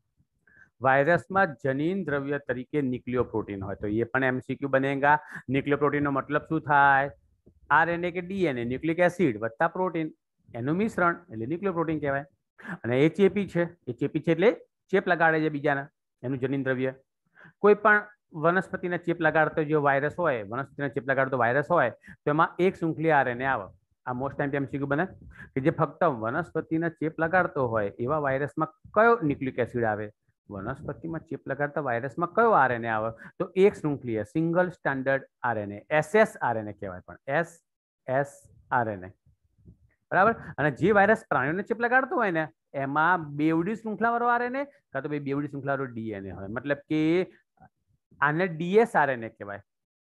વાયરસમાં જનીન દ્રવ્ય તરીકે ન્યુક્લિયોપ્રોટીન હોય, તો એ પણ એમસીક્યુ બનેગા. ન્યુક્લિયોપ્રોટીનનો મતલબ શું થાય? આરએનએ કે ડીએનએ, ન્યુક્લિક એસિડ વત્તા પ્રોટીન, એનું મિશ્રણ એટલે ન્યુક્લિયોપ્રોટીન કહેવાય. અને એ ચેપી છે. એ ચેપી છે એટલે ચેપ લગાડે છે બીજાના, એનું જનીન દ્રવ્ય. કોઈ પણ વનસ્પતિને ચેપ લગાડતો જો વાયરસ હોય, વનસ્પતિને ચેપ લગાડતો વાયરસ હોય, તો એમાં એક શૃંખલી આરએનએ આવે. આ મોસ્ટ ટાઈમ એમસીક્યુ બને કે જે ફક્ત વનસ્પતિને ચેપ લગાડતો હોય એવા વાયરસમાં કયો ન્યુક્લિક એસિડ આવે? વનસ્પતિમાં ચેપ લગાડતા વાયરસમાં કયો આરએનએ આવે? તો એક શૃંખલીય single standard RNA, SS RNA કહેવાય. પણ SS આરએનએ, બરાબર. અને જે વાયરસ પ્રાણીઓને ચેપ લગાડતો હોય ને, એમાં બેવડી શૃંખલાવાળો આરએનએ કાં તો બેવડી શૃંખલાવાળો ડીએનએ હોય. મતલબ કે આને DS આરએનએ કહેવાય.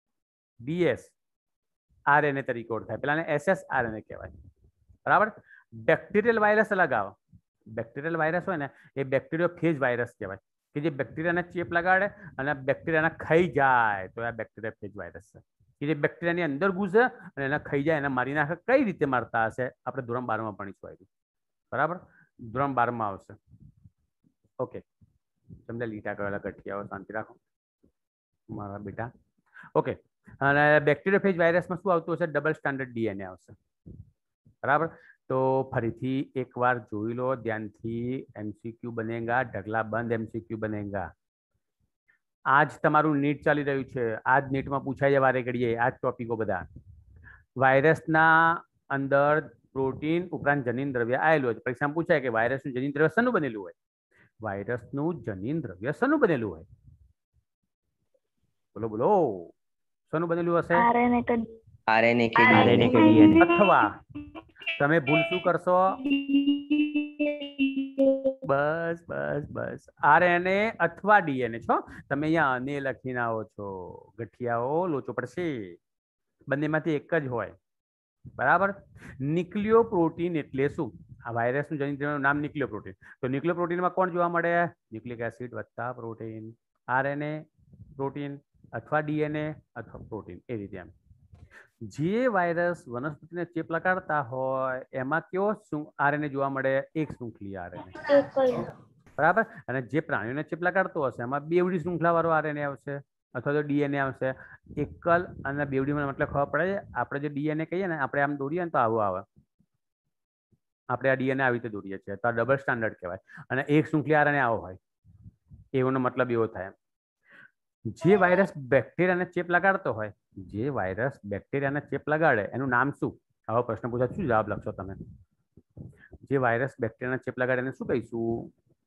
DS આરએનએ તરીકે ઓળખાય. પેલાને SS આરએનએ કહેવાય. બરાબર. બેક્ટેરિયલ વાયરસ અલગ આવે. બેક્ટેરિયલ વાયરસ હોય ને, એ બેક્ટેરિયોફેજ વાયરસ કહેવાય, કે જે બેક્ટેરિયાને ચેપ લગાડે અને બેક્ટેરિયાને ખાઈ જાય, તો આ બેક્ટેરિયોફેજ વાયરસ છે. કે જે બેક્ટેરિયાની અંદર ઘૂસે અને એને ખાઈ જાય, એને મારી નાખે. કઈ રીતે મારતા હશે? આપણે ધોરણ 12 માં ભણીશું આવી. બરાબર. ધોરણ 12 માં આવશે. ઓકે. તમને લીટા કરેલા ગઠિયાઓ શાંતિ રાખો મારા બેટા. ઓકે. અને બેક્ટેરિયોફેજ વાયરસમાં શું આવતું હશે? ડબલ સ્ટાન્ડર્ડ ડીએનએ આવશે. બરાબર. તો ફરીથી એકવાર જોઈ લો ધ્યાનથી. એમસીક્યુ બનેગા, ઢગલા બંધ એમસીક્યુ બનેગા. આજ તમારું નીટ ચાલી રહ્યું છે. આજ નીટમાં પૂછાય છે વારે ઘડીએ આ જ ટોપિકો બધા. વાયરસના અંદર પ્રોટીન ઉપરાંત જનીન દ્રવ્ય આવેલું હોય. પરીક્ષામાં પૂછાય કે વાયરસનું જનીન દ્રવ્ય શેનું બનેલું હોય? વાયરસનું જનીન દ્રવ્ય શેનું બનેલું હોય? બોલો બોલો, શેનું બનેલું હશે? આરએનએ કે ડીએનએ. અથવા તમે ભૂલ શું કરશો? બસ બસ બસ, આરએનએ અથવા ડીએનએ છો. તમે અહીંયા અને લખીને આવો છો. ગઠિયાઓ લોચો પડશે. બંનેમાંથી એક જ હોય. બરાબર. ન્યુક્લિયોપ્રોટીન એટલે શું? આ વાયરસનું જનીન દ્રવ્યનું નામ ન્યુક્લિયોપ્રોટીન. તો ન્યુક્લિયોપ્રોટીનમાં કોણ જોવા મળે? ન્યુક્લિક એસિડ વત્તા પ્રોટીન. આરએનએ પ્રોટીન અથવા ડીએનએ અથવા પ્રોટીન, એ રીતે. એમ જે વાયરસ વનસ્પતિને ચેપ લગાડતા હોય એમાં કેવો આરએનએ જોવા મળે? એક શૃંખલી આરએનએ. બરાબર. અને જે પ્રાણીઓને ચેપ લગાડતો હશે એમાં બેવડી શૃંખલા વાળો આરએનએ આવશે અથવા તો ડીએનએ આવશે. એકલ અને બેવડીમાં મતલબ ખબર પડે. આપણે જે ડીએનએ કહીએ ને, આપણે આમ દોરીએ ને તો આવું આવે. આપણે આ ડીએનએ આવી રીતે દોરીએ છીએ, તો આ ડબલ સ્ટાન્ડર્ડ કહેવાય. અને એક શૃંખલી આરએનએ આવો હોય, એનો મતલબ એવો થાય. જે વાયરસ બેક્ટેરિયાને ચેપ લગાડતો હોય, જે વાયરસ બેક્ટેરિયાને ચેપ લગાડે એનું નામ શું? આવો પ્રશ્ન પૂછાય, શું જવાબ લખશો તમે? જે વાયરસ બેક્ટેરિયાને ચેપ લગાડે એને શું કહીશું?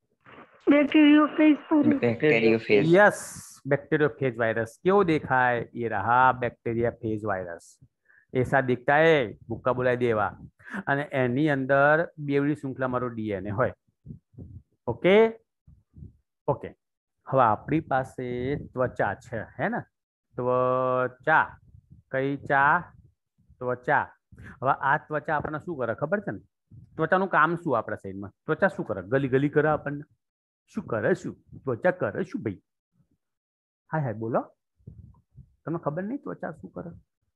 બેક્ટેરિયોફેજ. Yes, bacteriophage virus. કેવો દેખાય? એ રहा બેક્ટેરિયાફેજ વાયરસ. ऐसा दिखता है, मुक्का बोलाई देवा. અને એની અંદર બેવડી શૃંખલા મારો ડીએનએ હોય. Okay okay. હવે આપણી પાસે ત્વચા છે, હે ને? ત્વચા કઈ ચા ત્વચા. હવે આ ત્વચા આપણને શું કરે ખબર છે ને? ત્વચાનું કામ શું આપણા શરીરમાં? ત્વચા શું કરે? ગલી ગલી કરે આપણને? શું કરે? શું ત્વચા કરે? શું ભાઈ? હાય હાય બોલો, તમને ખબર નહીં ત્વચા શું કરે?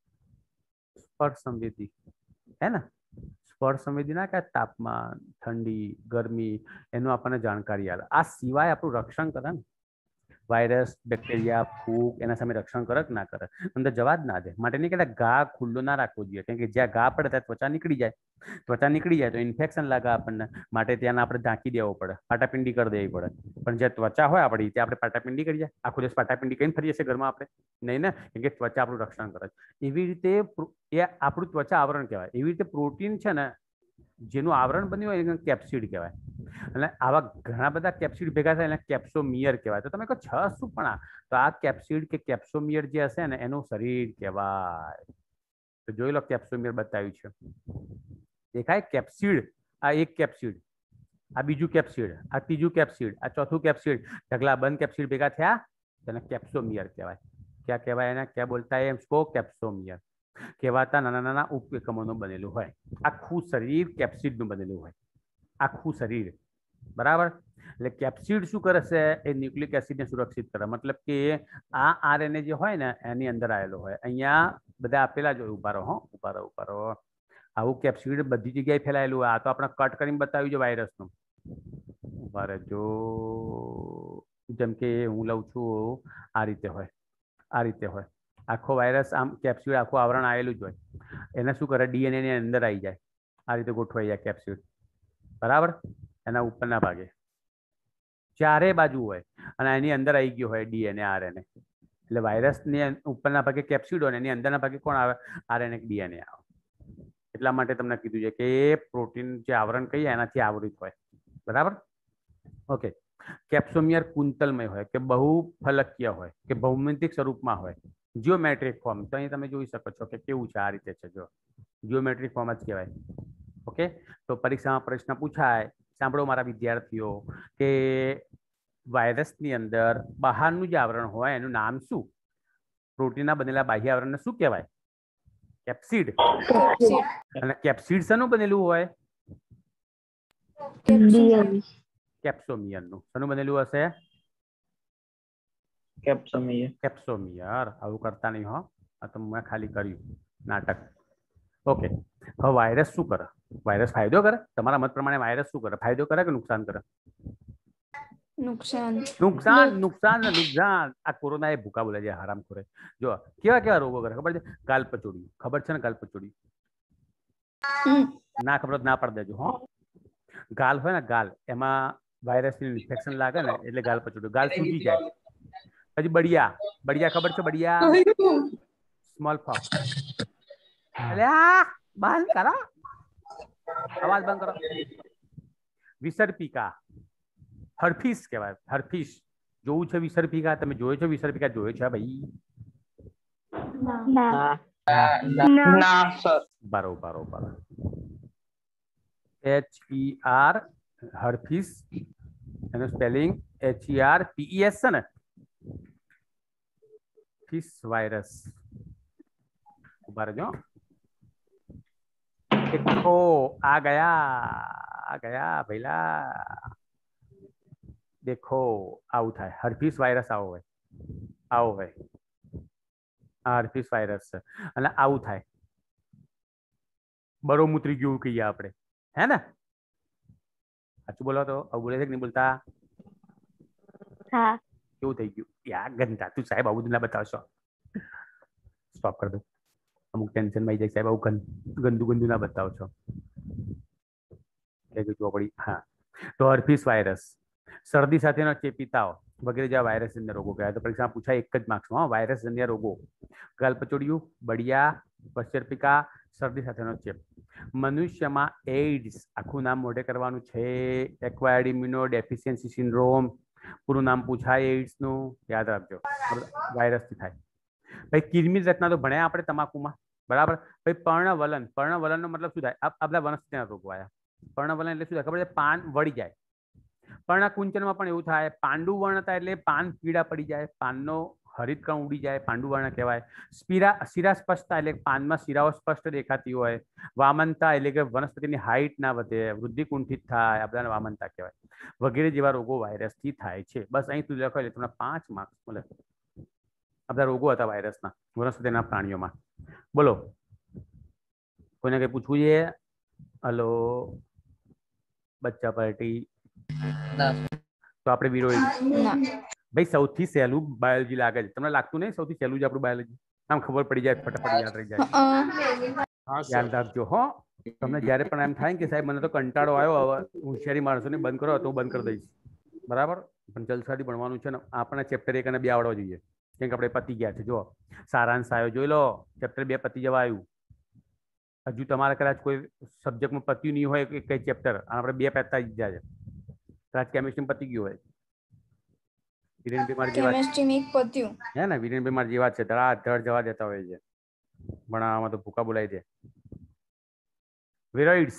સ્પર્શ સંવેદી, હે ને? સ્પર્શ સંવેદી ના કે તાપમાન, ઠંડી, ગરમી એનું આપણને જાણકારી આવે. આ સિવાય આપણું રક્ષણ કરે ને, વાયરસ, બેક્ટેરિયા, ફૂગ એના સામે રક્ષણ કરે કે ના કરે? અંદર જવા જ ના દે. માટે નહીં કહેતા ઘા ખુલ્લો ના રાખવો જોઈએ, કેમ કે જ્યાં ઘા પડે ત્યાં ત્વચા નીકળી જાય. ત્વચા નીકળી જાય તો ઇન્ફેક્શન લાગે આપણને, માટે ત્યાં આપણે ઢાંકી દેવો પડે, પાટાપિંડી કરી દેવી પડે. પણ જ્યાં ત્વચા હોય આપણી ત્યાં આપણે પાટાપિંડી કરી જાય? આખો દિવસ પાટાપિંડી કરીને ફરીએ છીએ ઘરમાં આપણે? નહીં ને, કેમ કે ત્વચા આપણું રક્ષણ કરે છે. એવી રીતે એ આપણું ત્વચા આવરણ કહેવાય. એવી રીતે પ્રોટીન છે ને જેનું આવરણ બન્યું હોય એને કેપ્સિડ કહેવાય. અને આવા ઘણા બધા કેપ્સિડ ભેગા થાય એને કેપ્સોમિયર કહેવાય. તો તમે કહો છ શું પણ તો આ કેપ્સિડ કે કેપ્સોમિયર જે હશે ને એનું શરીર કહેવાય. તો જોઈ લો, કેપ્સોમિયર બતાવ્યું છે, દેખાય? કેપ્સિડ, આ એક કેપ્સિડ, આ બીજું કેપ્સિડ, આ ત્રીજું કેપ્સિડ, આ ચોથું કેપ્સિડ, ઢગલા બંધ કેપ્સિડ ભેગા થયા તેને કેપ્સોમિયર કહેવાય. ક્યાં કહેવાય એને? ક્યાં બોલતા એમ સ્કો? કેપ્સોમિયર કહેવાતા નાના નાના ઉપએકમોનું બનેલું હોય. આખું શરીર કેપ્સિડનું બનેલું હોય, આખું શરીર. બરાબર? એટલે કેપ્સિડ શું કરે છે? એ ન્યુક્લિક એસિડને સુરક્ષિત કરે. મતલબ કે આ આરએનએ જે હોય ને એની અંદર આવેલો હોય. અહીંયા બધા આપેલા જ હોય. ઉભા રહો, ઉભા રહો, ઉભા રહો. આવું કેપ્સિડ બધી જગ્યાએ ફેલાયેલું હોય. આ તો આપણે કટ કરીને બતાવ્યું છે વાયરસનું. ઉભા રહેજો. જેમ કે હું લઉં છું, આ રીતે હોય, આ રીતે હોય. આખો વાયરસ આમ કેપ્સ્યુલ આખું આવરણ આવેલું જ હોય. એને શું કરે? ડીએનએ ની અંદર આવી જાય, આ રીતે ગોઠવાઈ જાય કેપ્સ્યુલ. બરાબર? એના ઉપરના ભાગે ચારે બાજુ હોય અને એની અંદર આવી ગયો હોય ડીએનએ, આરએનએ. એટલે વાયરસની ઉપરના ભાગે કેપ્સ્યુલ હોય, એની અંદરના ભાગે કોણ આવે? આરએનએ, ડીએનએ આવે. એટલા માટે તમને કીધું છે કે એ પ્રોટીન જે આવરણ કહીએ એનાથી આવૃત હોય. બરાબર? ઓકે. કેપ્સોમિયર કુંતલમય હોય કે બહુફલકીય હોય કે ભૌમિતિક સ્વરૂપમાં હોય. જીઓમેટ્રિક ફોર્મ તો અહીં તમે જોઈ શકો છો કે કેવું છે. આ રીતે છે, જો જીઓમેટ્રિક ફોર્મ જ કહેવાય. ઓકે. તો પરીક્ષામાં પ્રશ્ન પૂછાય, સાંભળો મારા વિદ્યાર્થીઓ, કે વાયરસની અંદર બહારનું જે આવરણ હોય એનું નામ શું? પ્રોટીનના બનેલા બાહ્ય આવરણને શું કહેવાય? કેપ્સિડ. અને કેપ્સિડ શાનું બનેલું હોય? કેપ્સોમિયરનું. શાનું બનેલું હશે? કેપ્સોમિયર. કેપ્સોમિયર. આવું કરતા નહીં હો, આ તો મેં ખાલી કર્યું નાટક. ઓકે. હવે વાયરસ શું કરે? વાયરસ ફાયદો કરે? તમારા મત પ્રમાણે વાયરસ શું કરે? ફાયદો કરે કે નુકસાન કરે? નુકસાન. નુકસાન, નુકસાન, નુકસાન. આ કોરોના એ ભૂકા બોલે છે, હરામ ખોરે. જો કેવા કેવા રોગો કરે ખબર છે? ગાલપચોડી ખબર છે ને? ગાલપચોડી ના ખબર ના પાડી દેજો હો. ગાલ હોય ને, ગાલ, એમાં વાયરસનું ઇન્ફેક્શન લાગે ને એટલે ગાલપચોડી, ગાલ સૂજી જાય. પછી બળિયા, બળિયા ખબર છે? બળિયા, સ્મોલ પોક્સ. એટલે આ બંધ કરો, અવાજ બંધ કરો. વિસર્પિકા, હર્પીસ કહેવાય. હર્પીસ જોવું છે? વિસર્પિકા તમે જોયો છો? વિસર્પિકા જોયો છે ભાઈ? ના સર. બરોબર, બરોબર. HER, હર્પીસ, એનું સ્પેલિંગ HERPES છે ને? Fish virus. ઉભા રહેજો. દેખો આ ગયા ભઈલા. દેખો આવું થાય. હર્પીસ વાયરસ આવો હોય, આવો હોય. આ હર્પીસ વાયરસ છે અને આવું થાય. બરોમૂત્રી ગયું કહીએ આપણે, હે ને? સાચું બોલો તો. આવું બોલે છે કે નહીં બોલતા? હા. કેવું થઈ ગયું? યાર ગંદા, તું સાહેબ આવું બધું ના બતાવશો. સ્ટોપ કરી દો. અમુક ટેન્શન માં આવી જાય સાહેબ, આવું ગંદુ ગંદુ ના બતાવો છો. ચોપડી. હા. તો હર્પીસ વાયરસ શરદી સાથેનો ચેપી તાવ વગેરે જેવા વાયરસજન્ય રોગો કહેવાય. તો પરીક્ષામાં પૂછાય એક જ માર્ક્સમાં વાયરસજન્ય રોગો. ગાલપચોડિયું, બળિયા, વિસર્પિકા, શરદી સાથેનો ચેપ. મનુષ્યમાં એઇડ્સ, આખું નામ મોઢે કરવાનું છે. એક્વાયર્ડ ઇમ્યુનો ડેફિશિયન્સી સિન્ડ્રોમ, પૂરું નામ પૂછાય એઇડ્સનું, યાદ રાખજો. વાયરસથી થાય. ભાઈ કિરમિર રચના તો ભણ્યા આપણે તમાકુમાં, બરાબર? ભાઈ પર્ણવલન, પર્ણવલનનો મતલબ શું થાય? આ બધા વનસ્પતિના રોગો આવ્યા. પર્ણવલન એટલે શું થાય ખબર છે? પાન વળી જાય. પર્ણકુંચનમાં પણ એવું થાય. પાંડુ વર્ણ થાય એટલે પાન પીળા પડી જાય, પાનનો હરિતકણ ઉડી જાય પાંડુવર્ણ કહેવાય. શિરા સ્પષ્ટતા એટલે પાનમાં શિરાઓ સ્પષ્ટ દેખાતી હોય. વામનતા એટલે કે વનસ્પતિની હાઇટ ના વધે, વૃદ્ધિ કુંઠિત થાય, આ બધાને વામનતા કહેવાય. વગેરે જેવા રોગો વાયરસથી થાય છે. બસ અહીં સુધી લખો એટલે તમને 5 માર્ક્સ મળે. આ બધા રોગો હતા વાયરસના વનસ્પતિના પ્રાણીઓમાં. બોલો, કોઈને કઈ પૂછવું છે? હલો બચ્ચા પાર્ટી. તો આપણે વિરોધ ભાઈ સૌથી સહેલું બાયોલોજી લાગે છે. તમને લાગતું નહીં સૌથી સહેલું છે આપણું બાયોલોજી? આમ ખબર પડી જાય, ફટાફટ યાદ રહી જાય. યાદ રાખજો હો. તમને જ્યારે પણ એમ થાય કે સાહેબ મને તો કંટાળો આવ્યો, હવે હોશિયારી માણસોને બંધ કરો, તો હું બંધ કરી દઈશ. બરાબર? પણ જલસાથી ભણવાનું છે ને. આપણે ચેપ્ટર 1 અને 2 આવડવા જોઈએ, કેમ કે આપણે પતી ગયા છે. જો સારાંશ આવ્યો જોઈ લો. ચેપ્ટર 2 પતી જવા આવ્યું. હજુ તમારે કદાચ કોઈ સબ્જેક્ટમાં પત્યું નહીં હોય કઈ ચેપ્ટર, આપણે 2 પેતા જ જાય છે. કદાચ કેમિસ્ટ્રી પતી ગયું હોય. વિરેનભાઈ મારી જેવા હે ને, વિરેનભાઈ મારી જેવા છે, ધડ જવા દેતા હોય છે ભણાવવામાં, તો ભૂકા બોલાવી દે. વિરોઇડ્સ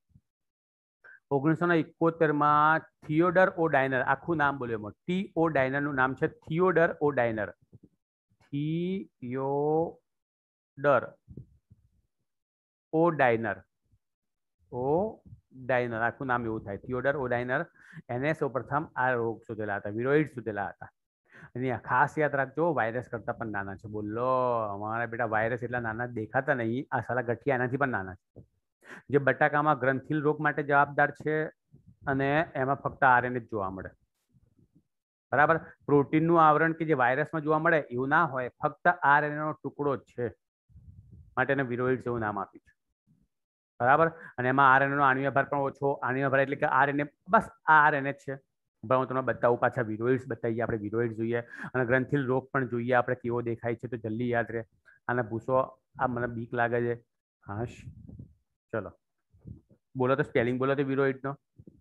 1971 થિયોડર ઓ ડાયનર, આખું નામ બોલ્યો એમાં. T.O. ડાયનર નું નામ છે થિયોડર ઓ ડાયનર. થિયોડર ઓ ડાયનર, આખું નામ એવું થાય, થિયોડર ઓ ડાયનર. એને સૌપ્રથમ આ રોગ શોધેલા હતા, વિરોઇડ શોધેલા હતા. અને ખાસ યાદ રાખજો, વાયરસ કરતા પણ નાના છે. બોલો અમારા બેટા, વાયરસ એટલા નાના દેખાતા નહીં, આ સાલા ગઠિયા એનાથી પણ નાના છે. જે બટાકામાં ગ્રંથિલ રોગ માટે જવાબદાર છે, અને એમાં ફક્ત RNA જ જોવા મળે. બરાબર? પ્રોટીનનું આવરણ કે જે વાયરસમાં જોવા મળે એવું ના હોય, ફક્ત RNA નો ટુકડો જ છે, માટે એને વિરોઇડ્સ એવું નામ આપ્યું છે. બરાબર? અને એમાં RNA નો આણ્વીય ભાર પણ ઓછો. આણ્વીય ભાર એટલે કે RNA, બસ આ RNA જ છે. હું તમને બતાવું, પાછા વિરોઇડ્સ બતાવીએ. આપણે વિરોઇડ્સ જોઈએ અને ગ્રંથિલ રોગ પણ જોઈએ આપણે કેવો દેખાય છે, તો જલ્દી યાદ રહે. આને ભૂસો, આ મને બીક લાગે છે. હા ચલો બોલો તો, સ્પેલિંગ બોલો તો વિરોઇડ નો.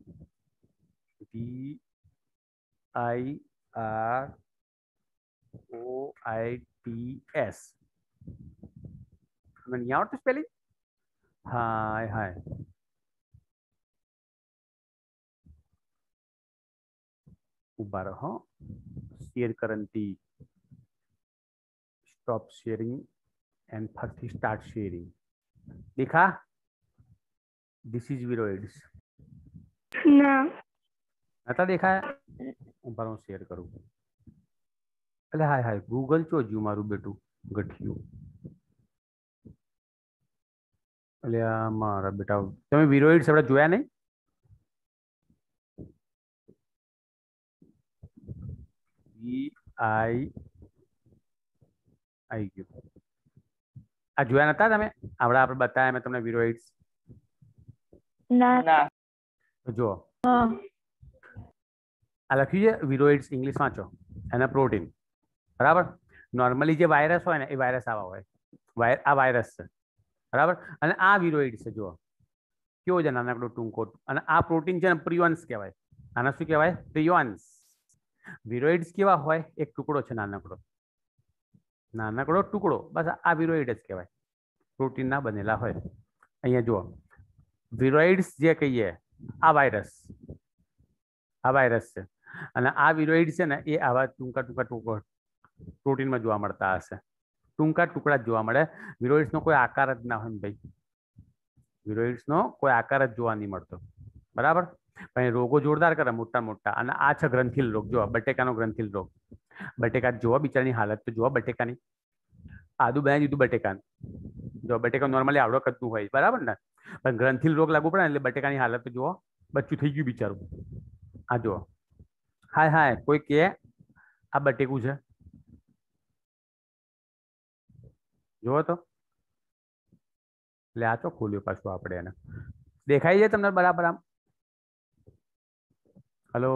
VIROITS. મને નહીં આવડતું સ્પેલિંગ? હાય ઉભા રહો. શેર કરંતી, સ્ટોપ શેરિંગ એન્ડ ફરીથી સ્ટાર્ટ શેરિંગ. દેખા? This is viroids. ના નતા દેખાયા? ઉભા હું શેર કરું. એટલે હાય ગૂગલ ચોજ્યું મારું બેટું ગઠિયું. એટલે મારા બેટા, તમે વિરોઇડ્સ આપણે જોયા નહીં? આવી ગયું. આ જોયા નતા તમે? આપણે બતાવ્યા મેં તમને વિરોઇડ્સ. ના જો આ લખ્યું છે વિરોઇડ્સ, ઇંગ્લિશ વાંચો. એના પ્રોટીન. બરાબર? નોર્મલી જે વાયરસ હોય ને, એ વાયરસ આવા હોય. આ વાયરસ છે. બરાબર? અને આ વિરોઇડ્સ છે. જુઓ કેવો છે, નાનકડો ટૂંકો. અને આ પ્રોટીન છે ને, પ્રિયોન્સ કહેવાય. આના શું કહેવાય? પ્રિયોન્સ. વિરોઇડ્સ કેવા હોય? એક ટુકડો છે, નાનકડો ટુકડો, બસ આ વિરોઇડ જ કહેવાય. પ્રોટીનના બનેલા હોય. અહીંયા જુઓ, વિરોઇડ્સ જે કહીએ, આ વાયરસ છે. અને આ વિરોઇડ છે ને, એ આવા ટૂંકા ટુકડો પ્રોટીનમાં જોવા મળતા હશે. ટૂંકા ટુકડા જ જોવા મળે. વિરોઇડ્સનો કોઈ આકાર જ ના હોય ભાઈ. વિરોઇડ્સનો કોઈ આકાર જ જોવા નહીં મળતો. બરાબર? પણ રોગો જોરદાર કરે, મોટા. અને આ છે ગ્રંથિલ રોગ. જો બટેકાનો ગ્રંથિલ રોગ. બટેકા જોવા, બિચારાની હાલત તો જોવા બટેકાની. આદુ બનાવી દીધું બટેકાનું. જો બટેકા નોર્મલી આવડો કદનું હોય, બરાબર ને? પણ ગ્રંથિલ રોગ લાગુ પડે એટલે બટેકાની હાલત તો જુઓ, બચ્ચું થઈ ગયું બિચારું. આ જુઓ, હાય કોઈ કે આ બટેકું છે? જુઓ તો. એટલે આ તો ખોલ્યું પાછું આપણે એને. દેખાય છે તમને બરાબર? આમ હલો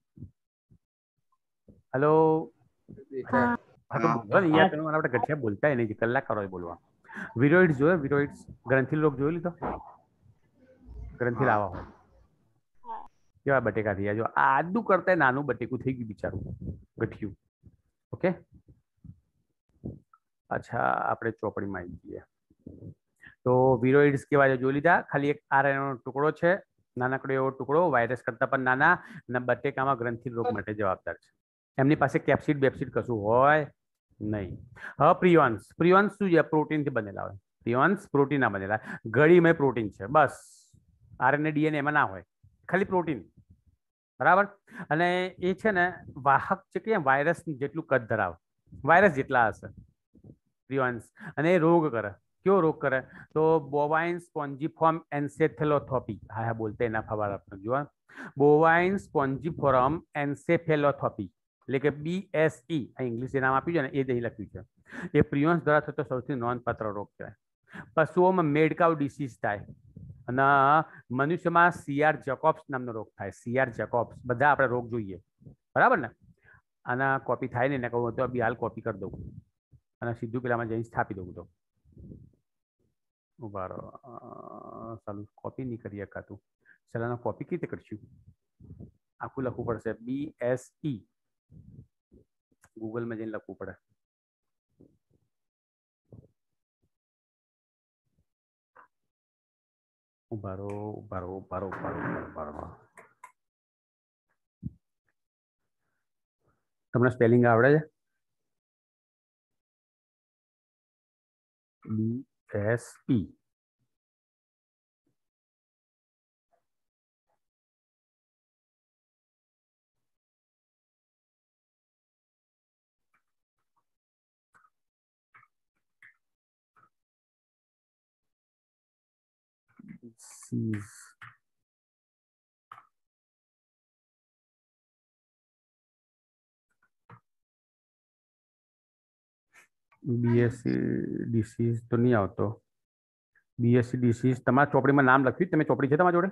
આપણે ગઠિયા બોલતા નહીં, કલાક કરો બોલવા. વિરોઇડ્સ જોયો? વિરોઇડ્સ ગ્રંથિલ રોગ જોઈ લીધો? ગ્રંથિલ આવા હોય કેવા બટેકા થયા. જો આદુ કરતા નાનું બટેકું થઈ ગયું બિચારું ગઠિયું. ઓકે, અચ્છા આપણે ચોપડીમાં આવી જઈએ. તો વિરોઇડ્સ કેવા છે જોઈ લીધા. ખાલી એક RNA નો ટુકડો છે, નાનકડો એવો ટુકડો, વાયરસ કરતા પણ નાના, અને બટેકામાં ગ્રંથિલ રોગ માટે જવાબદાર છે. એમની પાસે કેપ્સિડ બેપ્સિડ કશું હોય નહીં. હવે પ્રિયોન્સ, પ્રિયોન્સ શું છે? પ્રોટીનથી બનેલા હોય. પ્રિયોન્સ પ્રોટીનના બનેલા, ગળીમાં પ્રોટીન છે બસ. આરએનએ ડીએનએ એમાં ના હોય, ખાલી પ્રોટીન. બરાબર. અને એ છે ને વાહક છે કે વાયરસ જેટલું કદ ધરાવે, વાયરસ જેટલા હશે પ્રિયોન્સ. અને એ રોગ કરે. કેવો રોગ કરે? તો બોવાઇન સ્પોન્જીફોર્મ એન્સેફેલોથોપી. હા બોલતે એના ફવાર આપણે જોવા. બોવાઇન સ્પોન્જીફોર્મ એન્સેફેલોથોપી એટલે કે BSE, આ ઇંગ્લિશ નામ આપ્યું છે ને એ અહીં લખ્યું છે. એ પ્રિયોન્સ દ્વારા થતો સૌથી નોંધપાત્ર રોગ છે. પશુઓમાં મેડ કાઉ ડિસીઝ થાય અને મનુષ્યમાં CR જેકોબ્સ નામનો રોગ થાય. CR જેકોબ્સ બધા આપણે રોગ જોઈએ, બરાબર ને? આના કોપી થાય ને એને કહું તો બી હાલ કોપી કરી દઉં અને સીધું પેલામાં જઈને સ્થાપી દઉં. તો ઉભા રહો, ચાલુ કોપી નહીં કરી શકાતું. ચાલો કોપી કઈ રીતે કરશું? આખું લખવું પડશે BSE, ગૂગલમાં જઈને લખવું પડે. ઉભા રહો, ઉભા રહો, ઉભા રહો, ઉભા રહો, ઉભા રહો. તમને સ્પેલિંગ આવડે છે? BSE. BSE ડિસીઝ તો નહીં આવતો. BSE ડિસીઝ તમારા ચોપડીમાં નામ લખ્યું? તમે ચોપડી છે તમારા જોડે?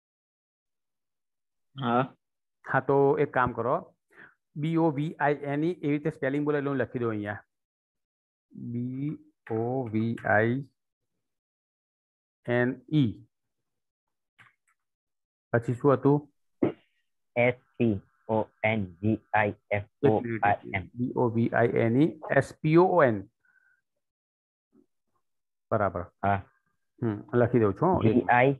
હા. હા તો એક કામ કરો, BOVINE એવી રીતે સ્પેલિંગ બોલે હું લખી દઉં અહીંયા. BOVINE પછી શું હતું? SPONGIFOIM. BOVINE બરાબર. હા. લખી દઉં છું. GI.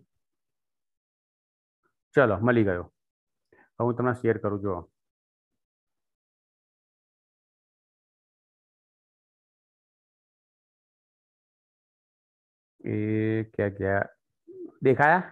ચલો મળી ગયો. હું તમને શેર કરું. જો એ ક્યાં ગયા? દેખાયા?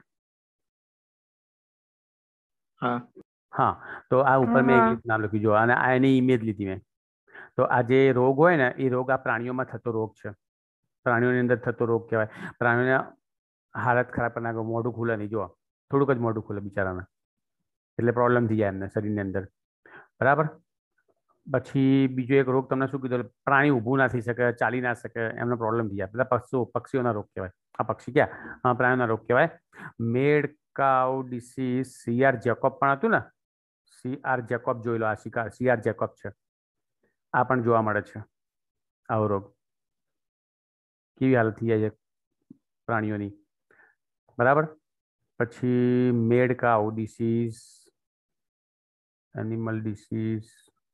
હા. હા તો આ ઉપર મેં ઇંગ્લિશ નામ લખ્યું. જો અને આ એની ઇમેજ લીધી મેં. તો આ જે રોગ હોય ને એ રોગ આ પ્રાણીઓમાં થતો રોગ છે. પ્રાણીઓની અંદર થતો રોગ કહેવાય. પ્રાણીઓને હાલત ખરાબ કરી નાખે, મોઢું ખુલે નહીં. જો થોડુંક જ મોઢું ખુલે બિચારાને, એટલે પ્રોબ્લેમ થઈ જાય એમને શરીરની અંદર. બરાબર. પછી બીજો એક રોગ તમને શું કીધું? પ્રાણી ઊભું ના થઈ શકે, ચાલી ના શકે, એમનો પ્રોબ્લેમ થઈ જાય. બધા પક્ષીઓના રોગ કહેવાય. આ પક્ષી ક્યાં? પ્રાણીઓના રોગ કહેવાય. Mad cow disease. CR Jakob પણ હતું ને? CR જેકોબ જોઈ લો. આ CR જેકોબ છે. આ પણ જોવા મળે છે આવો રોગ. કેવી હાલત થઈ જાય છે પ્રાણીઓની. બરાબર. પછી mad cow disease, animal disease.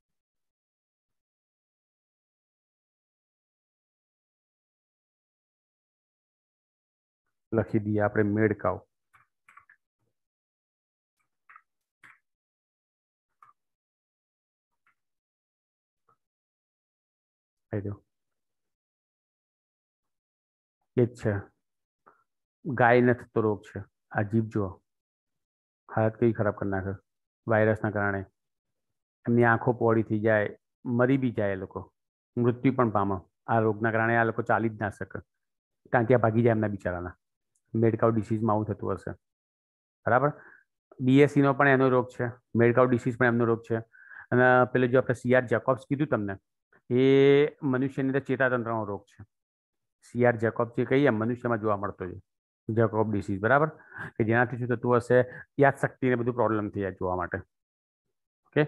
લખી દઈએ આપણે મેડ કાઉ. એ જ છે. ગાયને થતો રોગ છે. આ જીભ જુઓ, હાલત કેવી ખરાબ કરી નાખે વાયરસના કારણે. એમની આંખો પોળી થઈ જાય, મરી બી જાય, એ લોકો મૃત્યુ પણ પામે આ રોગના કારણે. આ લોકો ચાલી જ ના શકે, ટાંટિયા ભાગી જાય એમના બિચારાના. મેડ કાઉ ડિસીઝમાં આવું થતું હશે. બરાબર. BSE નો પણ એનો રોગ છે. મેડ કાઉ ડિસીઝ પણ એમનો રોગ છે. અને પેલું જો આપણે CR જેકોબ્સ કીધું તમને, એ મનુષ્યની અંદર ચેતાતંત્રનો રોગ છે. CR જેકોબ જે કહીએ મનુષ્યમાં જોવા મળતો છે જેકોબ ડિસીઝ. બરાબર. કે જેનાથી શું થતું હશે? યાદશક્તિને બધું પ્રોબ્લેમ થઈ જાય જોવા માટે. Okay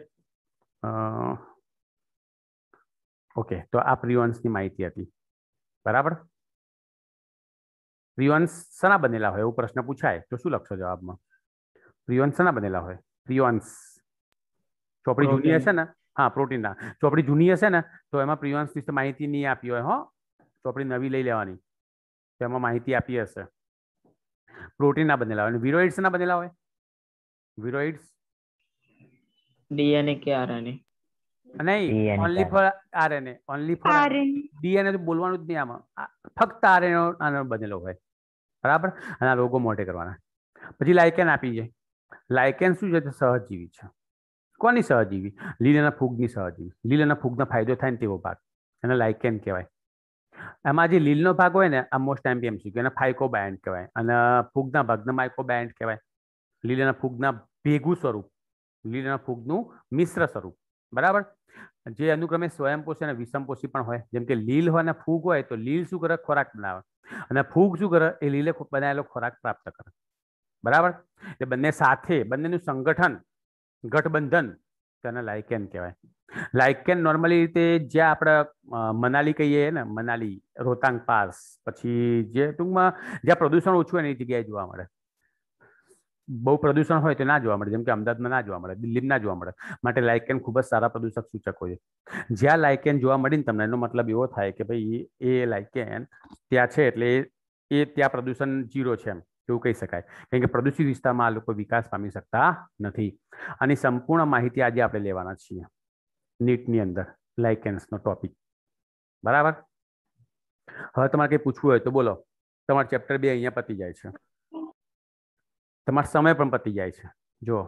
okay. તો આ પ્રિયોન્સની માહિતી હતી. બરાબર. પ્રિયોન્સ શેના બનેલા હોય એવું પ્રશ્ન પૂછાય તો શું લખશો જવાબમાં? પ્રિયોન્સ શેના બનેલા હોય? પ્રિયોન્સ ચોપડી જૂની હશે ને? હા પ્રોટીનના. ચોપડી જૂની હશે ને તો એમાં પ્રિયોન્સ વિશે માહિતી નહીં આપી હોય. ચોપડી નવી લઈ લેવાની, તો એમાં માહિતી આપી હશે. પ્રોટીનના બનેલા હોય. વિરોઇડ્સ ના બનેલા હોય. વિરોઇડ્સ DNA કે RNA. નહીં, only for RNA, only for DNA તો બોલવાનું જ નહીં આમાં, ફક્ત આરએનએ આનો બનેલો હોય, બરાબર. અને આ લોગો મોટે કરવાના. પછી લાઇકેન આપી જાય. લાઇકેન શું છે? સહજીવી છે. કોની સહજીવી? લીલ અને ફૂગની સહજીવી. લીલ અને ફૂગનો ફાયદો થાય ને તેવો ભાગ એને લાઇકેન કહેવાય. એમાં જે લીલનો ભાગ હોય ને, આ મોસ્ટ એમપીએમસી એને ફાઇકોબાયન્ટ કહેવાય, અને ફૂગના ભાગને માઇકોબાયન્ટ કહેવાય. લીલ અને ફૂગના ભેગું સ્વરૂપ, લીલ અને ફૂગનું મિશ્ર સ્વરૂપ, બરાબર. જે અનુક્રમે સ્વયંપોષી અને વિષમપોષી પણ હોય. જેમ કે લીલ હોય અને ફૂગ હોય તો લીલ શું કરે? ખોરાક બનાવે, અને ફૂગ શું કરે? એ લીલે બનાવેલો ખોરાક પ્રાપ્ત કરે, બરાબર. એ બંને સાથે, બંનેનું સંગઠન, ગઠબંધન, તેને લાઇકેન કહેવાય. લાઇકેન નોર્મલી રીતે જ્યાં આપણે મનાલી કહીએ ને, મનાલી, રોહતાંગ પાસ, પછી જે ટૂંકમાં જ્યાં પ્રદૂષણ ઓછું હોય ને એ જગ્યાએ જોવા મળે. બહુ પ્રદૂષણ હોય તો ના જોવા મળે, જેમ કે અમદાવાદમાં ના જોવા મળે, દિલ્હીમાં ના જોવા મળે. માટે લાઇકેન ખૂબ જ સારા પ્રદૂષક સૂચકો છે. જ્યાં લાઇકેન જોવા મળીને તમને એનો મતલબ એવો થાય કે ભાઈ એ લાઇકેન ત્યાં છે એટલે એ ત્યાં પ્રદૂષણ 0 છે એમ એવું કહી શકાય. કારણ કે પ્રદૂષિત વિસ્તારમાં આ લોકો વિકાસ પામી શકતા નથી. આની સંપૂર્ણ માહિતી આજે આપણે લેવાના છીએ નીટની અંદર, લાઇકેન્સનો ટોપિક, બરાબર. હવે તમારે કંઈ પૂછવું હોય તો બોલો. તમારું ચેપ્ટર 2 અહીંયા પતી જાય છે, તમારો સમય પણ પતી જાય છે. જો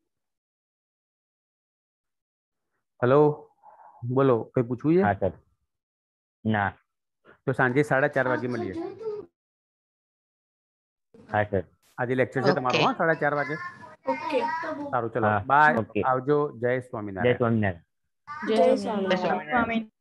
હલો, બોલો, કઈ પૂછવું છે? હા સર. ના. તો સાંજે 4:30 વાગે મળીએ. હા સર. આજે લેક્ચર છે તમારો, હા, 4:30 વાગે. સારું, ચલો, બાય, આવજો. જય સ્વામિનારાયણ. જય સ્વામિનારાયણ. જય સ્વામિનારાયણ.